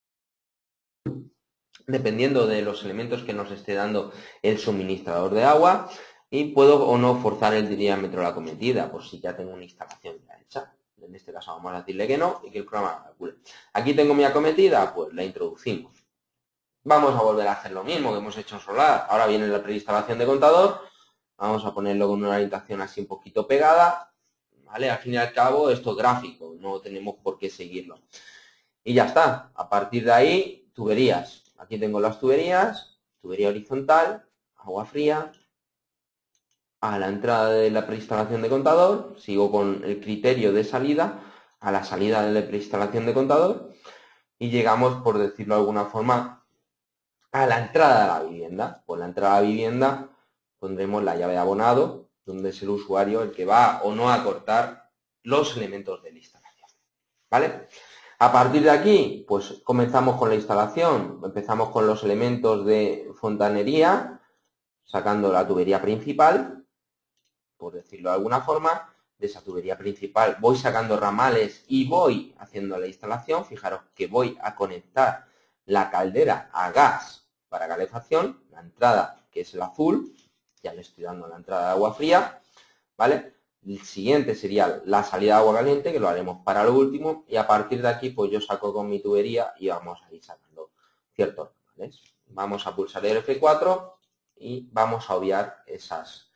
dependiendo de los elementos que nos esté dando el suministrador de agua, y puedo o no forzar el diámetro de la acometida, por si ya tengo una instalación ya hecha. En este caso vamos a decirle que no y que el programa calcule. Aquí tengo mi acometida, pues la introducimos. Vamos a volver a hacer lo mismo que hemos hecho en solar. Ahora viene la preinstalación de contador. Vamos a ponerlo con una orientación así un poquito pegada. ¿Vale? Al fin y al cabo esto es gráfico, no tenemos por qué seguirlo. Y ya está. A partir de ahí, tuberías. Aquí tengo las tuberías, tubería horizontal, agua fría, a la entrada de la preinstalación de contador, sigo con el criterio de salida, a la salida de la preinstalación de contador, y llegamos, por decirlo de alguna forma, a la entrada de la vivienda. Por la entrada de la vivienda pondremos la llave de abonado, donde es el usuario el que va o no a cortar los elementos de la instalación. ¿Vale? A partir de aquí, pues comenzamos con la instalación. Empezamos con los elementos de fontanería, sacando la tubería principal, por decirlo de alguna forma. De esa tubería principal voy sacando ramales y voy haciendo la instalación. Fijaros que voy a conectar la caldera a gas para calefacción, la entrada que es el azul, ya le estoy dando la entrada de agua fría, ¿vale? El siguiente sería la salida de agua caliente, que lo haremos para lo último, y a partir de aquí pues yo saco con mi tubería y vamos a ir sacando ciertos ramales. Vamos a pulsar el F4 y vamos a obviar esas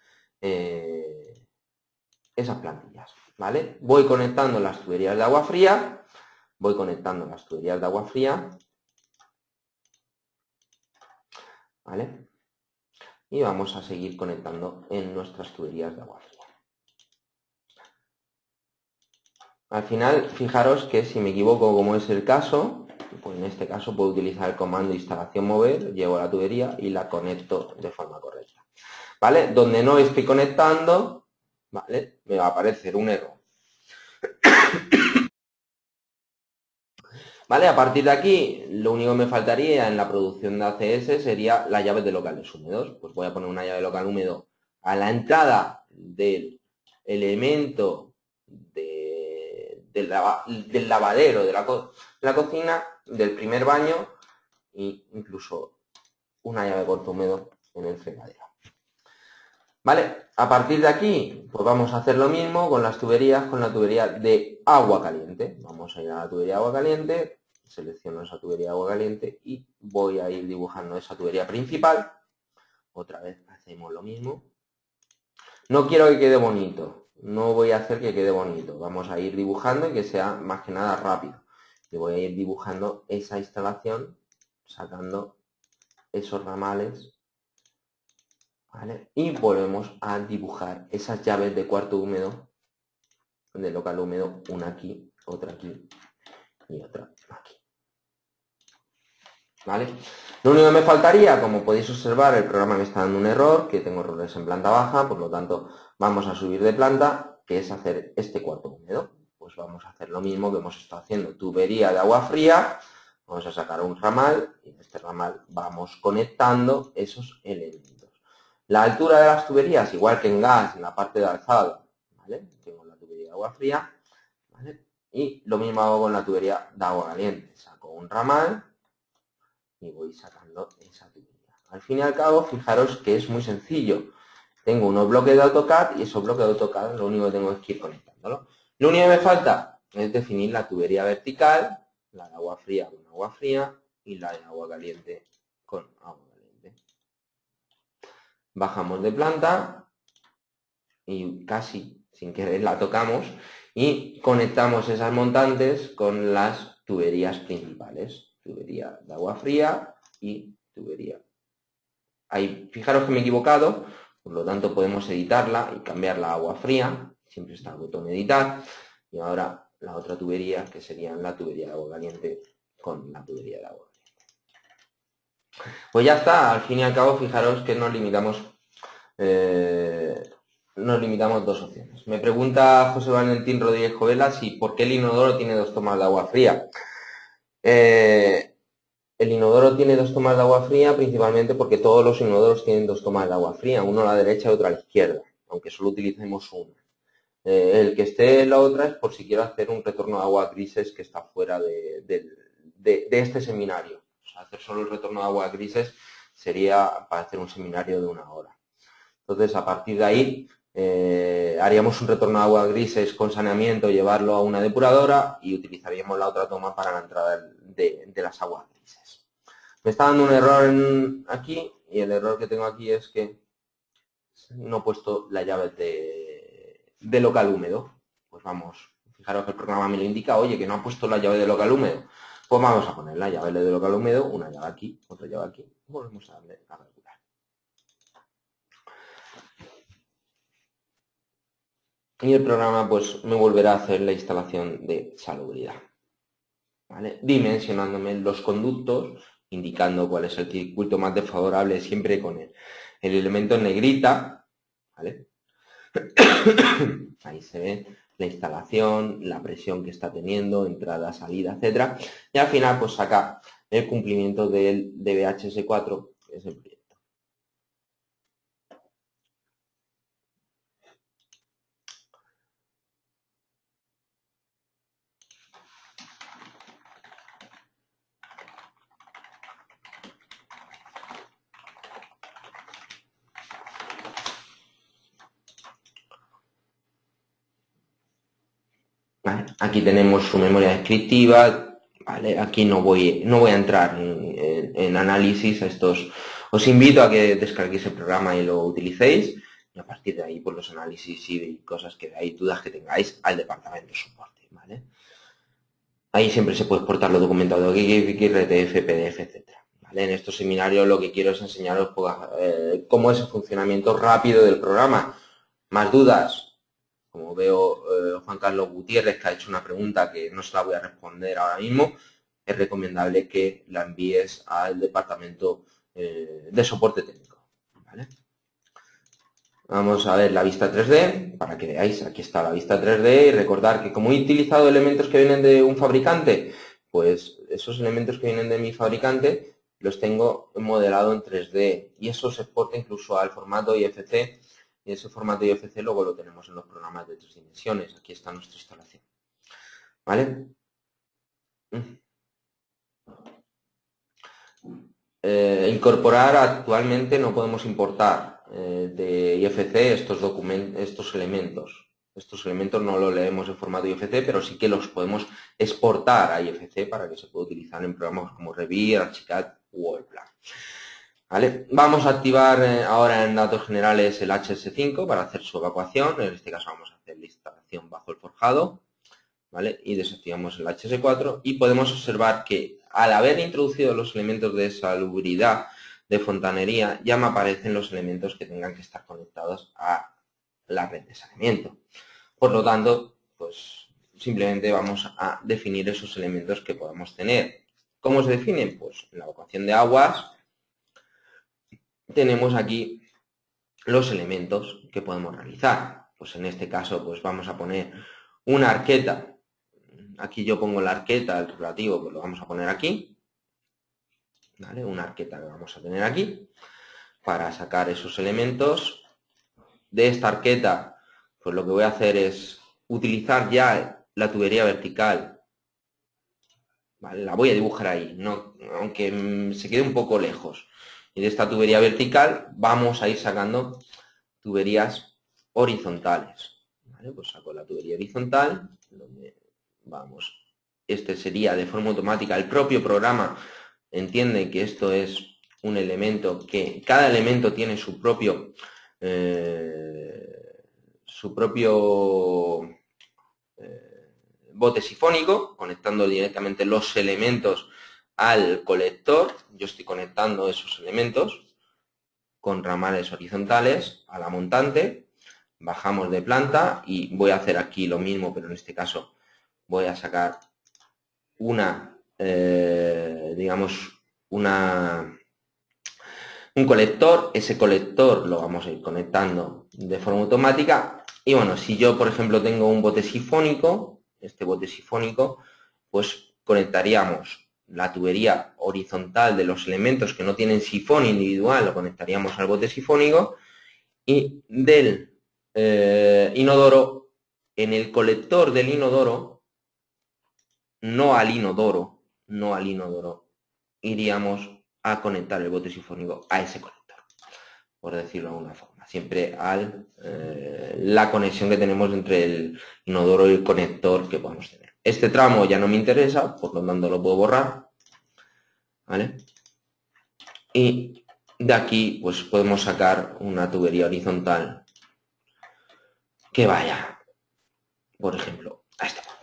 plantillas, ¿vale? Voy conectando las tuberías de agua fría, ¿vale? Y vamos a seguir conectando en nuestras tuberías de agua fría. Al final, fijaros que si me equivoco, como es el caso, pues en este caso puedo utilizar el comando instalación mover, llevo la tubería y la conecto de forma correcta. ¿Vale? Donde no estoy conectando, ¿vale? Me va a aparecer un error. ¿Vale? A partir de aquí, lo único que me faltaría en la producción de ACS sería la llave de locales húmedos. Pues voy a poner una llave local húmedo a la entrada del elemento del lavadero de la cocina, del primer baño, e incluso una llave de corto húmedo en el fregadero. ¿Vale? A partir de aquí, pues vamos a hacer lo mismo con las tuberías, con la tubería de agua caliente. Vamos a ir a la tubería de agua caliente, selecciono esa tubería de agua caliente y voy a ir dibujando esa tubería principal. Otra vez hacemos lo mismo. No quiero que quede bonito, no voy a hacer que quede bonito. Vamos a ir dibujando y que sea más que nada rápido. Y voy a ir dibujando esa instalación, sacando esos ramales. ¿Vale? Y volvemos a dibujar esas llaves de cuarto húmedo, de local húmedo, una aquí, otra aquí y otra aquí. ¿Vale? Lo único que me faltaría, como podéis observar, el programa me está dando un error, que tengo errores en planta baja, por lo tanto vamos a subir de planta, que es hacer este cuarto húmedo. Pues vamos a hacer lo mismo que hemos estado haciendo, tubería de agua fría, vamos a sacar un ramal y en este ramal vamos conectando esos elementos. La altura de las tuberías, igual que en gas, en la parte de alzado, ¿vale? Tengo la tubería de agua fría, ¿vale? Y lo mismo hago con la tubería de agua caliente. Saco un ramal y voy sacando esa tubería. Al fin y al cabo, fijaros que es muy sencillo. Tengo unos bloques de AutoCAD y esos bloques de AutoCAD lo único que tengo es que ir conectándolo. Lo único que me falta es definir la tubería vertical, la de agua fría con agua fría y la de agua caliente con agua caliente. bajamos de planta y casi sin querer la tocamos y conectamos esas montantes con las tuberías principales, tubería de agua fría y tubería. Ahí, fijaros que me he equivocado, por lo tanto podemos editarla y cambiarla a agua fría, siempre está el botón editar, y ahora la otra tubería, que sería la tubería de agua caliente con la tubería de agua caliente. Pues ya está, al fin y al cabo, fijaros que nos limitamos dos opciones. Me pregunta José Valentín Rodríguez Jovela si por qué el inodoro tiene 2 tomas de agua fría. El inodoro tiene 2 tomas de agua fría principalmente porque todos los inodoros tienen 2 tomas de agua fría, uno a la derecha y otro a la izquierda, aunque solo utilicemos una. El que esté en la otra es por si quiero hacer un retorno de agua grises que está fuera de este seminario. O sea, hacer solo el retorno de agua grises sería para hacer un seminario de 1 hora. Entonces, a partir de ahí, haríamos un retorno de agua grises con saneamiento, llevarlo a una depuradora y utilizaríamos la otra toma para la entrada de las aguas grises. Me está dando un error aquí y el error que tengo aquí es que no he puesto la llave de local húmedo. Pues vamos, fijaros que el programa me lo indica, oye, que no ha puesto la llave de local húmedo. Pues vamos a poner la llave de local húmedo, una llave aquí, otra llave aquí. Volvemos a darle a regular. Y el programa pues me volverá a hacer la instalación de salubridad, ¿vale? Dimensionándome los conductos, indicando cuál es el circuito más desfavorable, siempre con el elemento en negrita, ¿vale? Ahí se ve la instalación, la presión que está teniendo, entrada, salida, etcétera. Y al final pues saca el cumplimiento del DBHS4, que es el proyecto. ¿Vale? Aquí tenemos su memoria descriptiva, ¿vale? Aquí no voy a entrar en análisis a estos. Os invito a que descarguéis el programa y lo utilicéis, y a partir de ahí, pues los análisis y cosas que veáis, dudas que tengáis, al departamento de soporte, ¿vale? Ahí siempre se puede exportar lo documentado de GIF, RTF, PDF, etc. ¿Vale? En estos seminarios lo que quiero es enseñaros cómo es el funcionamiento rápido del programa. Más dudas, como veo Juan Carlos Gutiérrez, que ha hecho una pregunta que no se la voy a responder ahora mismo, es recomendable que la envíes al departamento de soporte técnico. ¿Vale? Vamos a ver la vista 3D, para que veáis, aquí está la vista 3D, y recordar que como he utilizado elementos que vienen de un fabricante, pues esos elementos que vienen de mi fabricante los tengo modelado en 3D y eso se exporta incluso al formato IFC. Y ese formato IFC luego lo tenemos en los programas de 3 dimensiones. Aquí está nuestra instalación. ¿Vale? Incorporar actualmente no podemos importar de IFC estos elementos. Estos elementos no los leemos en formato IFC, pero sí que los podemos exportar a IFC para que se pueda utilizar en programas como Revit, Archicad u Allplan. ¿Vale? Vamos a activar ahora en datos generales el HS5 para hacer su evacuación. En este caso vamos a hacer la instalación bajo el forjado, ¿vale? Y desactivamos el HS4 y podemos observar que al haber introducido los elementos de salubridad de fontanería ya me aparecen los elementos que tengan que estar conectados a la red de saneamiento. Por lo tanto, pues simplemente vamos a definir esos elementos que podamos tener. ¿Cómo se definen? Pues en la evacuación de aguas tenemos aquí los elementos que podemos realizar. Pues en este caso, pues vamos a poner una arqueta. Aquí yo pongo la arqueta, el relativo, pues lo vamos a poner aquí. ¿Vale? Una arqueta que vamos a tener aquí para sacar esos elementos. De esta arqueta, pues lo que voy a hacer es utilizar ya la tubería vertical. ¿Vale? La voy a dibujar ahí, no, aunque se quede un poco lejos. Y de esta tubería vertical vamos a ir sacando tuberías horizontales. ¿Vale? Pues saco la tubería horizontal, donde vamos, este sería de forma automática, el propio programa entiende que esto es un elemento que cada elemento tiene su propio bote sifónico, conectando directamente los elementos al colector. Yo estoy conectando esos elementos con ramales horizontales a la montante. Bajamos de planta y voy a hacer aquí lo mismo, pero en este caso voy a sacar un colector. Ese colector lo vamos a ir conectando de forma automática. Y bueno, si yo, por ejemplo, tengo un bote sifónico, este bote sifónico, pues conectaríamos la tubería horizontal de los elementos que no tienen sifón individual, lo conectaríamos al bote sifónico, y del inodoro, en el colector del inodoro, no al inodoro, iríamos a conectar el bote sifónico a ese colector, por decirlo de alguna forma, siempre a la conexión que tenemos entre el inodoro y el conector que podamos tener. Este tramo ya no me interesa, por lo tanto lo puedo borrar, ¿vale? Y de aquí pues podemos sacar una tubería horizontal que vaya, por ejemplo, a este punto.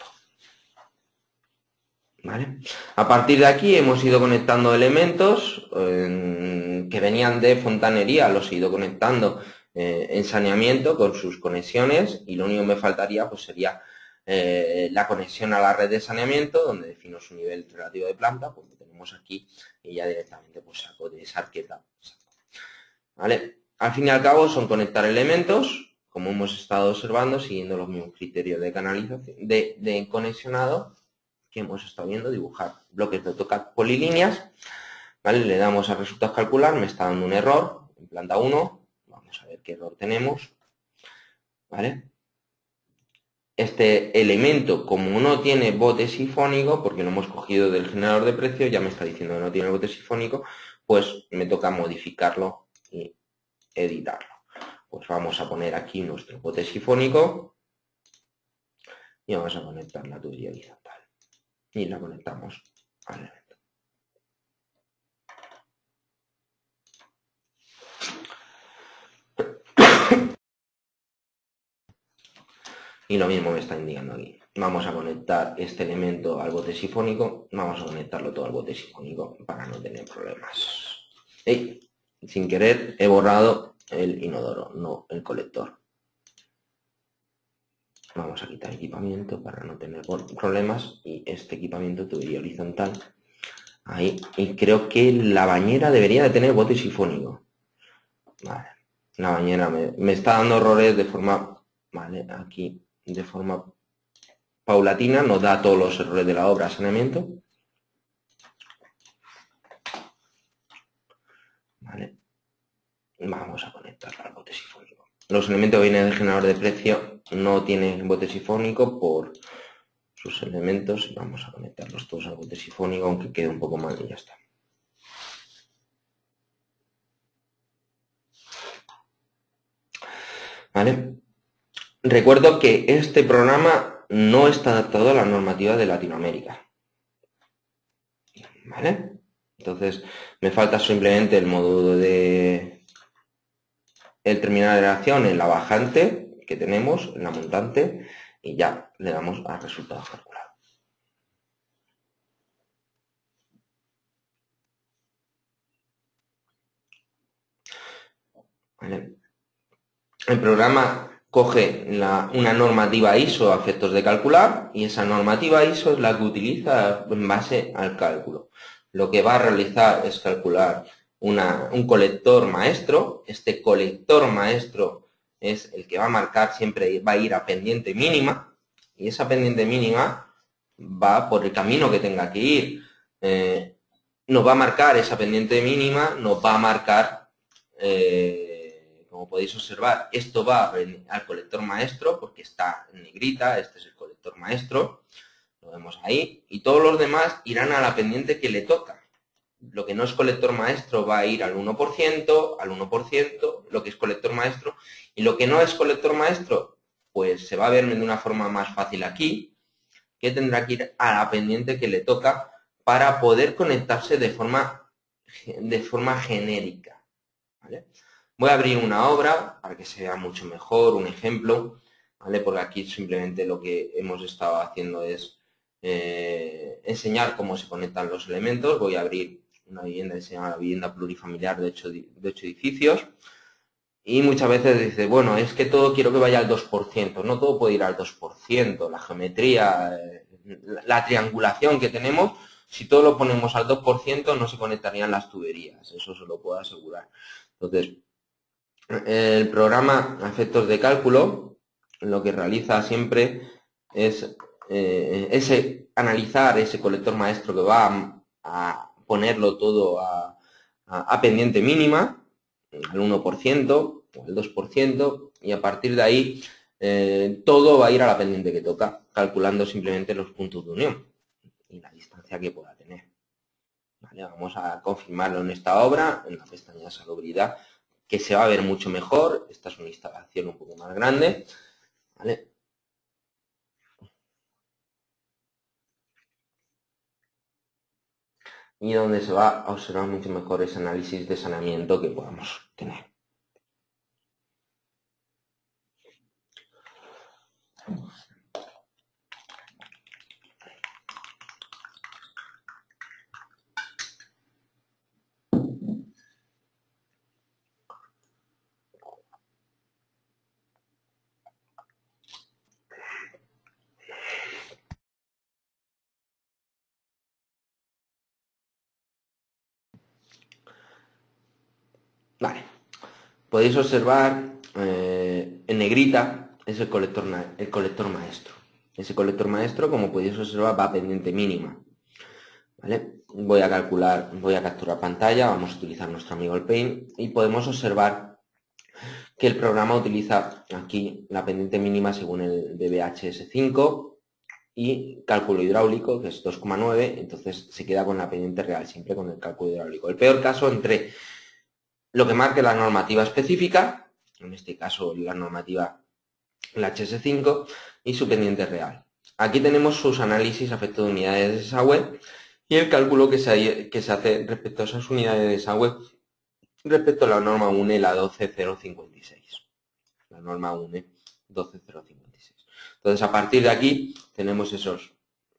¿Vale? A partir de aquí hemos ido conectando elementos que venían de fontanería, los he ido conectando en saneamiento con sus conexiones, y lo único que me faltaría pues sería la conexión a la red de saneamiento, donde defino su nivel relativo de planta, pues lo tenemos aquí, y ya directamente pues saco de esa arqueta. ¿Vale? Al fin y al cabo son conectar elementos, como hemos estado observando, siguiendo los mismos criterios de canalización, de conexionado que hemos estado viendo. Dibujar bloques de AutoCAD polilíneas, ¿vale? Le damos a resultados calcular, me está dando un error en planta 1, vamos a ver qué error tenemos, ¿vale? Este elemento, como no tiene bote sifónico, porque lo hemos cogido del generador de precios, ya me está diciendo que no tiene bote sifónico, pues me toca modificarlo y editarlo. Pues vamos a poner aquí nuestro bote sifónico y vamos a conectar la tubería horizontal. Y la conectamos al elemento. Y lo mismo me está indicando aquí. Vamos a conectar este elemento al bote sifónico. Vamos a conectarlo todo al bote sifónico para no tener problemas. ¡Ey! Sin querer he borrado el inodoro, no el colector. Vamos a quitar equipamiento para no tener problemas. Y este equipamiento tubería horizontal. Ahí. Y creo que la bañera debería de tener bote sifónico. Vale. La bañera me está dando errores de forma... Vale, aquí de forma paulatina nos da todos los errores de la obra saneamiento. Vale. Vamos a conectarlo al bote sifónico. Los elementos que vienen del generador de precio no tienen bote sifónico por sus elementos. Vamos a conectarlos todos al bote sifónico, aunque quede un poco mal y ya está. ¿Vale? Recuerdo que este programa no está adaptado a la normativa de Latinoamérica. ¿Vale? Entonces, me falta simplemente el módulo de el terminal de reacción en la bajante que tenemos, en la montante, y ya le damos a resultados calculados. ¿Vale? El programa coge una normativa ISO a efectos de calcular, y esa normativa ISO es la que utiliza en base al cálculo. Lo que va a realizar es calcular un colector maestro. Este colector maestro es el que va a marcar, siempre va a ir a pendiente mínima, y esa pendiente mínima va por el camino que tenga que ir. Nos va a marcar esa pendiente mínima, nos va a marcar... como podéis observar, esto va al colector maestro porque está en negrita, este es el colector maestro, lo vemos ahí, y todos los demás irán a la pendiente que le toca. Lo que no es colector maestro va a ir al 1%, lo que es colector maestro, y lo que no es colector maestro, pues se va a ver de una forma más fácil aquí, que tendrá que ir a la pendiente que le toca para poder conectarse de forma de forma genérica. ¿Vale? Voy a abrir una obra para que se vea mucho mejor, un ejemplo, ¿vale? Porque aquí simplemente lo que hemos estado haciendo es enseñar cómo se conectan los elementos. Voy a abrir una vivienda que se llama la vivienda plurifamiliar de 8 edificios. Y muchas veces dice, bueno, es que todo quiero que vaya al 2%. No todo puede ir al 2%. La geometría, la triangulación que tenemos, si todo lo ponemos al 2%, no se conectarían las tuberías. Eso se lo puedo asegurar. Entonces, el programa a efectos de cálculo lo que realiza siempre es analizar ese colector maestro que va a ponerlo todo a pendiente mínima, al 1%, al 2%, y a partir de ahí todo va a ir a la pendiente que toca, calculando simplemente los puntos de unión y la distancia que pueda tener. ¿Vale? Vamos a confirmarlo en esta obra, en la pestaña salubridad, que se va a ver mucho mejor. Esta es una instalación un poco más grande, ¿vale? Y donde se va a observar mucho mejor ese análisis de saneamiento que podamos tener. Vale, podéis observar en negrita es el colector maestro. Ese colector maestro, como podéis observar, va a pendiente mínima. ¿Vale? Voy a capturar pantalla, vamos a utilizar nuestro amigo el Paint y podemos observar que el programa utiliza aquí la pendiente mínima según el DBHS5 y cálculo hidráulico, que es 2,9, entonces se queda con la pendiente real, siempre con el cálculo hidráulico. El peor caso entre lo que marque la normativa específica, en este caso la normativa, la HS5, y su pendiente real. Aquí tenemos sus análisis a efecto de unidades de desagüe y el cálculo que se hace respecto a esas unidades de desagüe respecto a la norma UNE, la 12056. La norma UNE 12056. Entonces, a partir de aquí tenemos esos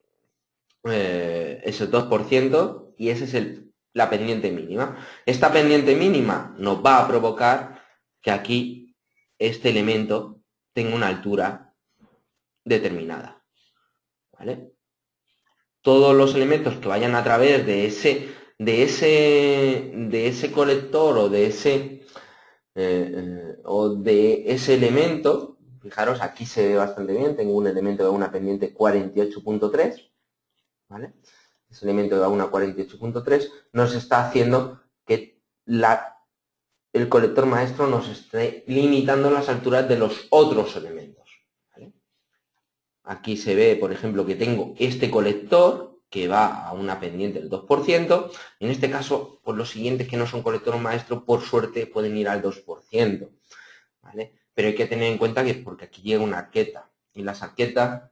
2% y esa es la pendiente mínima. Esta pendiente mínima nos va a provocar que aquí este elemento tenga una altura determinada. ¿Vale? Todos los elementos que vayan a través de ese colector o de ese elemento, fijaros, aquí se ve bastante bien, tengo un elemento de una pendiente 48.3, ¿vale? Ese elemento de una 48.3 nos está haciendo que el colector maestro nos esté limitando las alturas de los otros elementos. ¿Vale? Aquí se ve, por ejemplo, que tengo este colector que va a una pendiente del 2%. En este caso, pues los siguientes que no son colector maestro, por suerte, pueden ir al 2%. ¿Vale? Pero hay que tener en cuenta que porque aquí llega una arqueta y las arquetas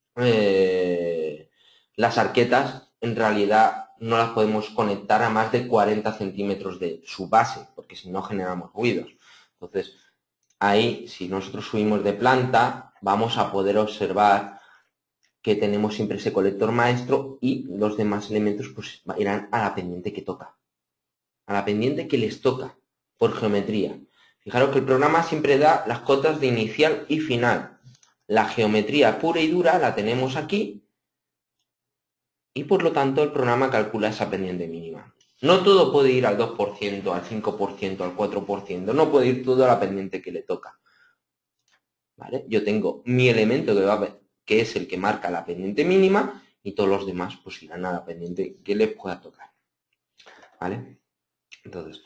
en realidad no las podemos conectar a más de 40 centímetros de su base, porque si no generamos ruidos. Entonces, ahí, si nosotros subimos de planta, vamos a poder observar que tenemos siempre ese colector maestro y los demás elementos pues irán a la pendiente que toca, a la pendiente que les toca por geometría. Fijaros que el programa siempre da las cotas de inicial y final. La geometría pura y dura la tenemos aquí y por lo tanto el programa calcula esa pendiente mínima. No todo puede ir al 2%, al 5%, al 4%, no puede ir todo a la pendiente que le toca. ¿Vale? Yo tengo mi elemento que es el que marca la pendiente mínima y todos los demás pues irán a la pendiente que les pueda tocar. ¿Vale? Entonces,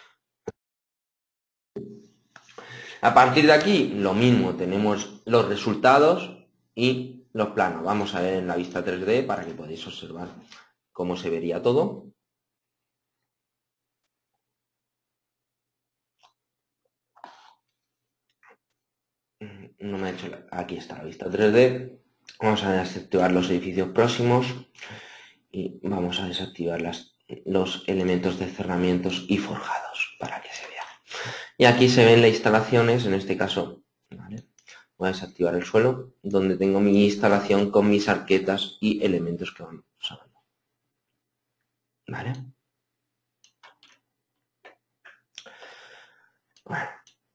a partir de aquí, lo mismo, tenemos los resultados y los planos. Vamos a ver en la vista 3D para que podáis observar cómo se vería todo. No me ha hecho aquí está la vista 3D. Vamos a desactivar los edificios próximos y vamos a desactivar las los elementos de cerramientos y forjados para que se vea. Y aquí se ven las instalaciones, en este caso, ¿vale? Voy a desactivar el suelo, donde tengo mi instalación con mis arquetas y elementos que van usando. ¿Vale? Bueno,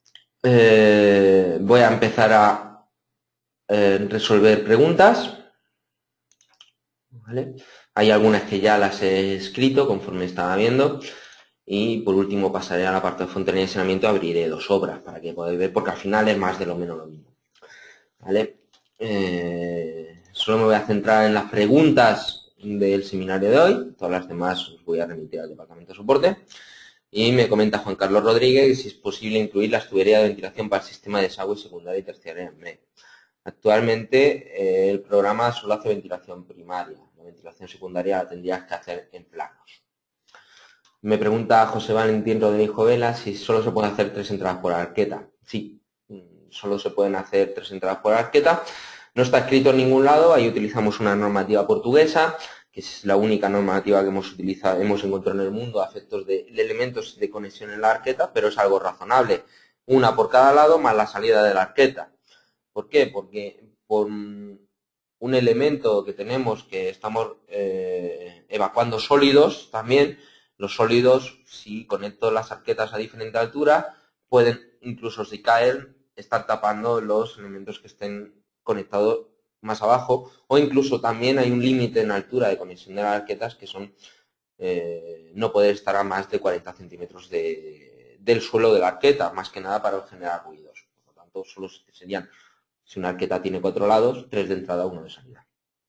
voy a empezar a resolver preguntas. ¿Vale? Hay algunas que ya las he escrito conforme estaba viendo. Y por último pasaré a la parte de fontanería y saneamiento, abriré 2 obras para que podáis ver, porque al final es más de lo menos lo mismo. ¿Vale? Solo me voy a centrar en las preguntas del seminario de hoy. Todas las demás os voy a remitir al departamento de soporte. Y me comenta Juan Carlos Rodríguez si es posible incluir las tuberías de ventilación para el sistema de desagüe secundaria y terciaria en MEC. Actualmente el programa solo hace ventilación primaria. La ventilación secundaria la tendrías que hacer en planos. Me pregunta José Valentín Rodríguez Vela si solo se pueden hacer 3 entradas por arqueta. Sí, solo se pueden hacer 3 entradas por arqueta. No está escrito en ningún lado, ahí utilizamos una normativa portuguesa, que es la única normativa que hemos encontrado en el mundo a efectos de elementos de conexión en la arqueta, pero es algo razonable. Una por cada lado más la salida de la arqueta. ¿Por qué? Porque por un elemento que tenemos que estamos evacuando sólidos también, los sólidos, si conecto las arquetas a diferente altura, pueden, incluso si caen, estar tapando los elementos que estén conectados más abajo, o incluso también hay un límite en altura de conexión de las arquetas que son no poder estar a más de 40 centímetros del suelo de la arqueta, más que nada para generar ruidos. Por lo tanto, solo serían, si una arqueta tiene 4 lados, 3 de entrada, 1 de salida.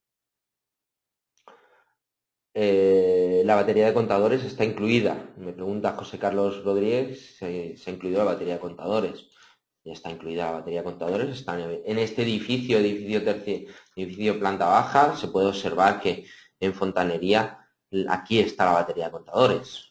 La batería de contadores está incluida. Me pregunta José Carlos Rodríguez si se ha incluido la batería de contadores. Ya está incluida la batería de contadores. Está en este edificio planta baja, se puede observar que en fontanería aquí está la batería de contadores.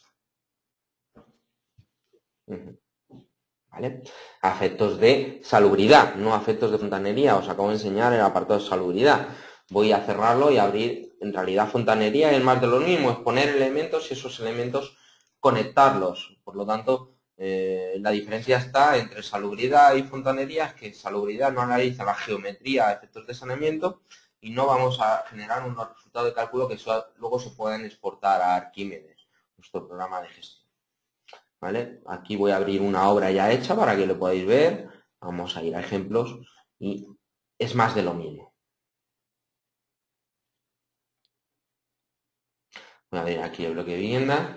¿Vale? A efectos de salubridad, no a efectos de fontanería. Os acabo de enseñar el apartado de salubridad. Voy a cerrarlo y abrir, en realidad, fontanería es más de lo mismo, es poner elementos y esos elementos conectarlos. Por lo tanto, la diferencia está entre salubridad y fontanería, es que salubridad no analiza la geometría a efectos de saneamiento y no vamos a generar unos resultados de cálculo que luego se pueden exportar a Arquímedes, nuestro programa de gestión. ¿Vale? Aquí voy a abrir una obra ya hecha para que lo podáis ver. Vamos a ir a ejemplos y es más de lo mismo. Voy a ver aquí el bloque de vivienda.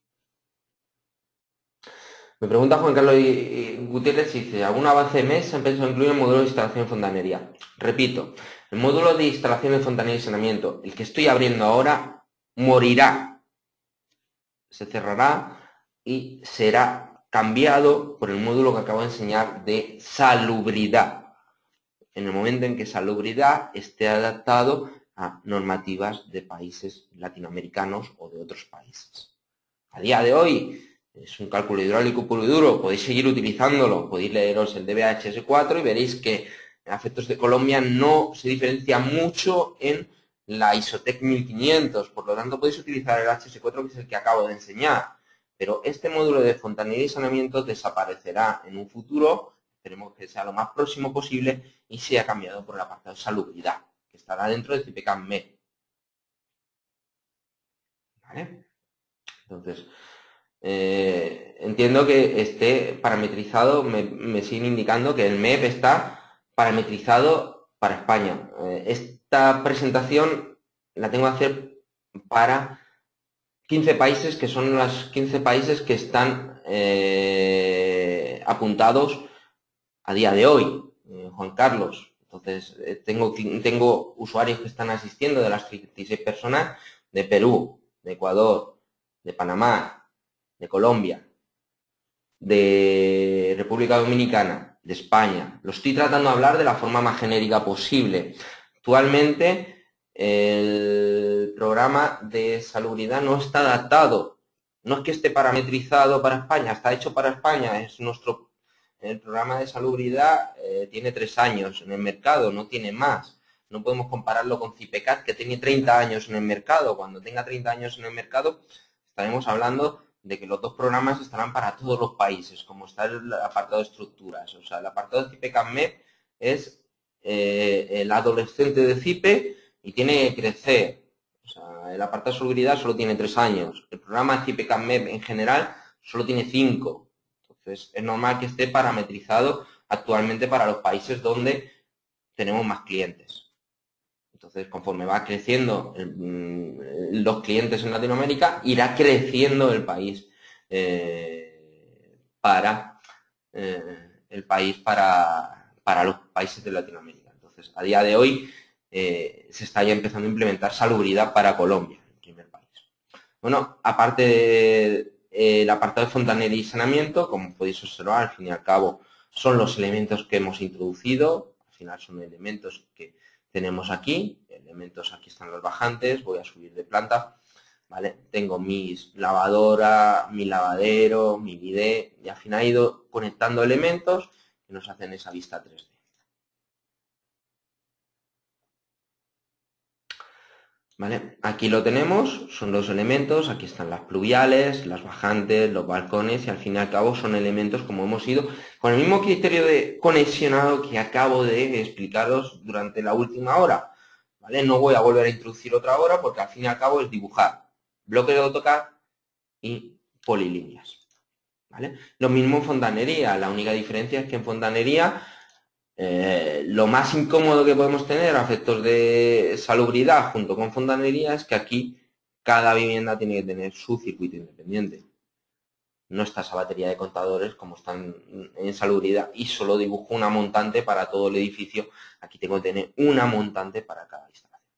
Me pregunta Juan Carlos Gutiérrez si dice, ¿algún avance de mes se ha empezado a incluir el módulo de instalación de fontanería? Repito, el módulo de instalación de fontanería y saneamiento, el que estoy abriendo ahora, morirá. Se cerrará y será cambiado por el módulo que acabo de enseñar de salubridad. En el momento en que salubridad esté adaptado a normativas de países latinoamericanos o de otros países. A día de hoy es un cálculo hidráulico puro y duro, podéis seguir utilizándolo, podéis leeros el DBHS4 y veréis que en efectos de Colombia no se diferencia mucho en la ISOTEC 1500, por lo tanto podéis utilizar el HS4 que es el que acabo de enseñar, pero este módulo de fontanería y saneamiento desaparecerá en un futuro, esperemos que sea lo más próximo posible y sea cambiado por el apartado de salubridad, que estará dentro del CIPECAM-MED. ¿Vale? Entonces, entiendo que esté parametrizado, me siguen indicando que el MEP está parametrizado para España. Esta presentación la tengo que hacer para 15 países, que son los 15 países que están apuntados a día de hoy, Juan Carlos. Entonces, tengo usuarios que están asistiendo de las 36 personas de Perú, de Ecuador, de Panamá, de Colombia, de República Dominicana, de España. Lo estoy tratando de hablar de la forma más genérica posible. Actualmente el programa de salubridad no está adaptado. No es que esté parametrizado para España, está hecho para España. El programa de salubridad tiene 3 años en el mercado, no tiene más. No podemos compararlo con CIPECAT, que tiene 30 años en el mercado. Cuando tenga 30 años en el mercado, estaremos hablando de que los dos programas estarán para todos los países, como está el apartado de estructuras. O sea, el apartado de CIPE-CAMMEP es el adolescente de CIPE y tiene que crecer. O sea, el apartado de seguridad solo tiene 3 años. El programa CIPE-CAMMEP en general solo tiene 5. Entonces, es normal que esté parametrizado actualmente para los países donde tenemos más clientes. Entonces, conforme va creciendo los clientes en Latinoamérica, irá creciendo el país para los países de Latinoamérica. Entonces, a día de hoy se está ya empezando a implementar salubridad para Colombia, el primer país. Bueno, aparte del apartado de fontanería y saneamiento, como podéis observar, al fin y al cabo son los elementos que hemos introducido. Al final son elementos que tenemos aquí. Elementos, aquí están los bajantes. Voy a subir de planta. ¿Vale? Tengo mi lavadora, mi lavadero, mi bidet, y al final he ido conectando elementos que nos hacen esa vista 3D. ¿Vale? Aquí lo tenemos, son los elementos, aquí están las pluviales, las bajantes, los balcones, y al fin y al cabo son elementos como hemos ido con el mismo criterio de conexionado que acabo de explicaros durante la última hora. ¿Vale? No voy a volver a introducir otra hora porque al fin y al cabo es dibujar bloques de AutoCAD y polilíneas. ¿Vale? Lo mismo en fontanería, la única diferencia es que en fontanería lo más incómodo que podemos tener a efectos de salubridad junto con fontanería es que aquí cada vivienda tiene que tener su circuito independiente. No está esa batería de contadores como están en salubridad y solo dibujo una montante para todo el edificio. Aquí tengo que tener una montante para cada instalación.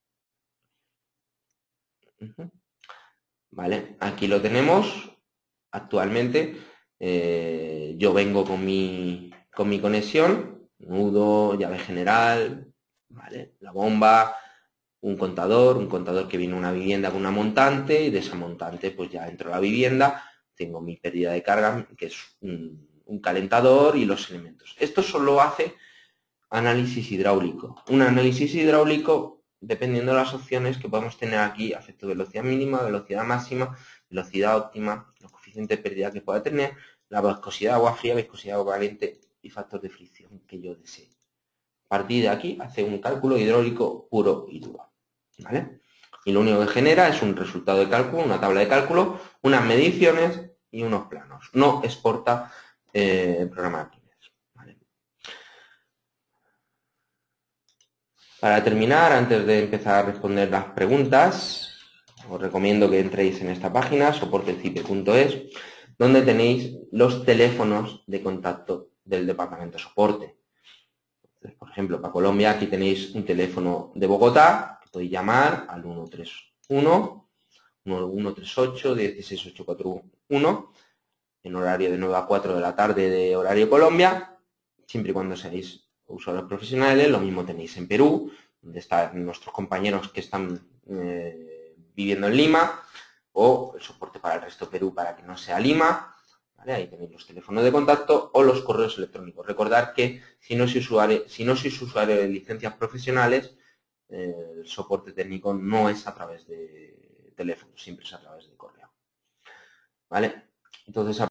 ¿Vale? Aquí lo tenemos. Actualmente yo vengo con mi conexión, nudo, llave general, ¿vale? La bomba, un contador que viene a una vivienda con una montante, y de esa montante pues ya entro a la vivienda, tengo mi pérdida de carga, que es un calentador, y los elementos. Esto solo hace análisis hidráulico. Un análisis hidráulico, dependiendo de las opciones que podemos tener aquí, afecto velocidad mínima, velocidad máxima, velocidad óptima, los coeficientes de pérdida que pueda tener, la viscosidad de agua fría, viscosidad de agua caliente y factor de fricción que yo desee. A partir de aquí hace un cálculo hidráulico puro y duro. ¿Vale? Y lo único que genera es un resultado de cálculo, una tabla de cálculo, unas mediciones y unos planos. No exporta el programa de Archimedes. ¿Vale? Para terminar, antes de empezar a responder las preguntas, os recomiendo que entréis en esta página, soportecipe.es, donde tenéis los teléfonos de contacto del departamento de soporte. Entonces, por ejemplo, para Colombia, aquí tenéis un teléfono de Bogotá, que podéis llamar al 131 1138 16841 en horario de 9 a 4 de la tarde de horario Colombia, siempre y cuando seáis usuarios profesionales. Lo mismo tenéis en Perú, donde están nuestros compañeros que están viviendo en Lima, o el soporte para el resto de Perú para que no sea Lima. ¿Vale? Ahí tenéis los teléfonos de contacto o los correos electrónicos. Recordad que si no sois usuario de licencias profesionales, el soporte técnico no es a través de teléfono, siempre es a través de correo. ¿Vale? Entonces,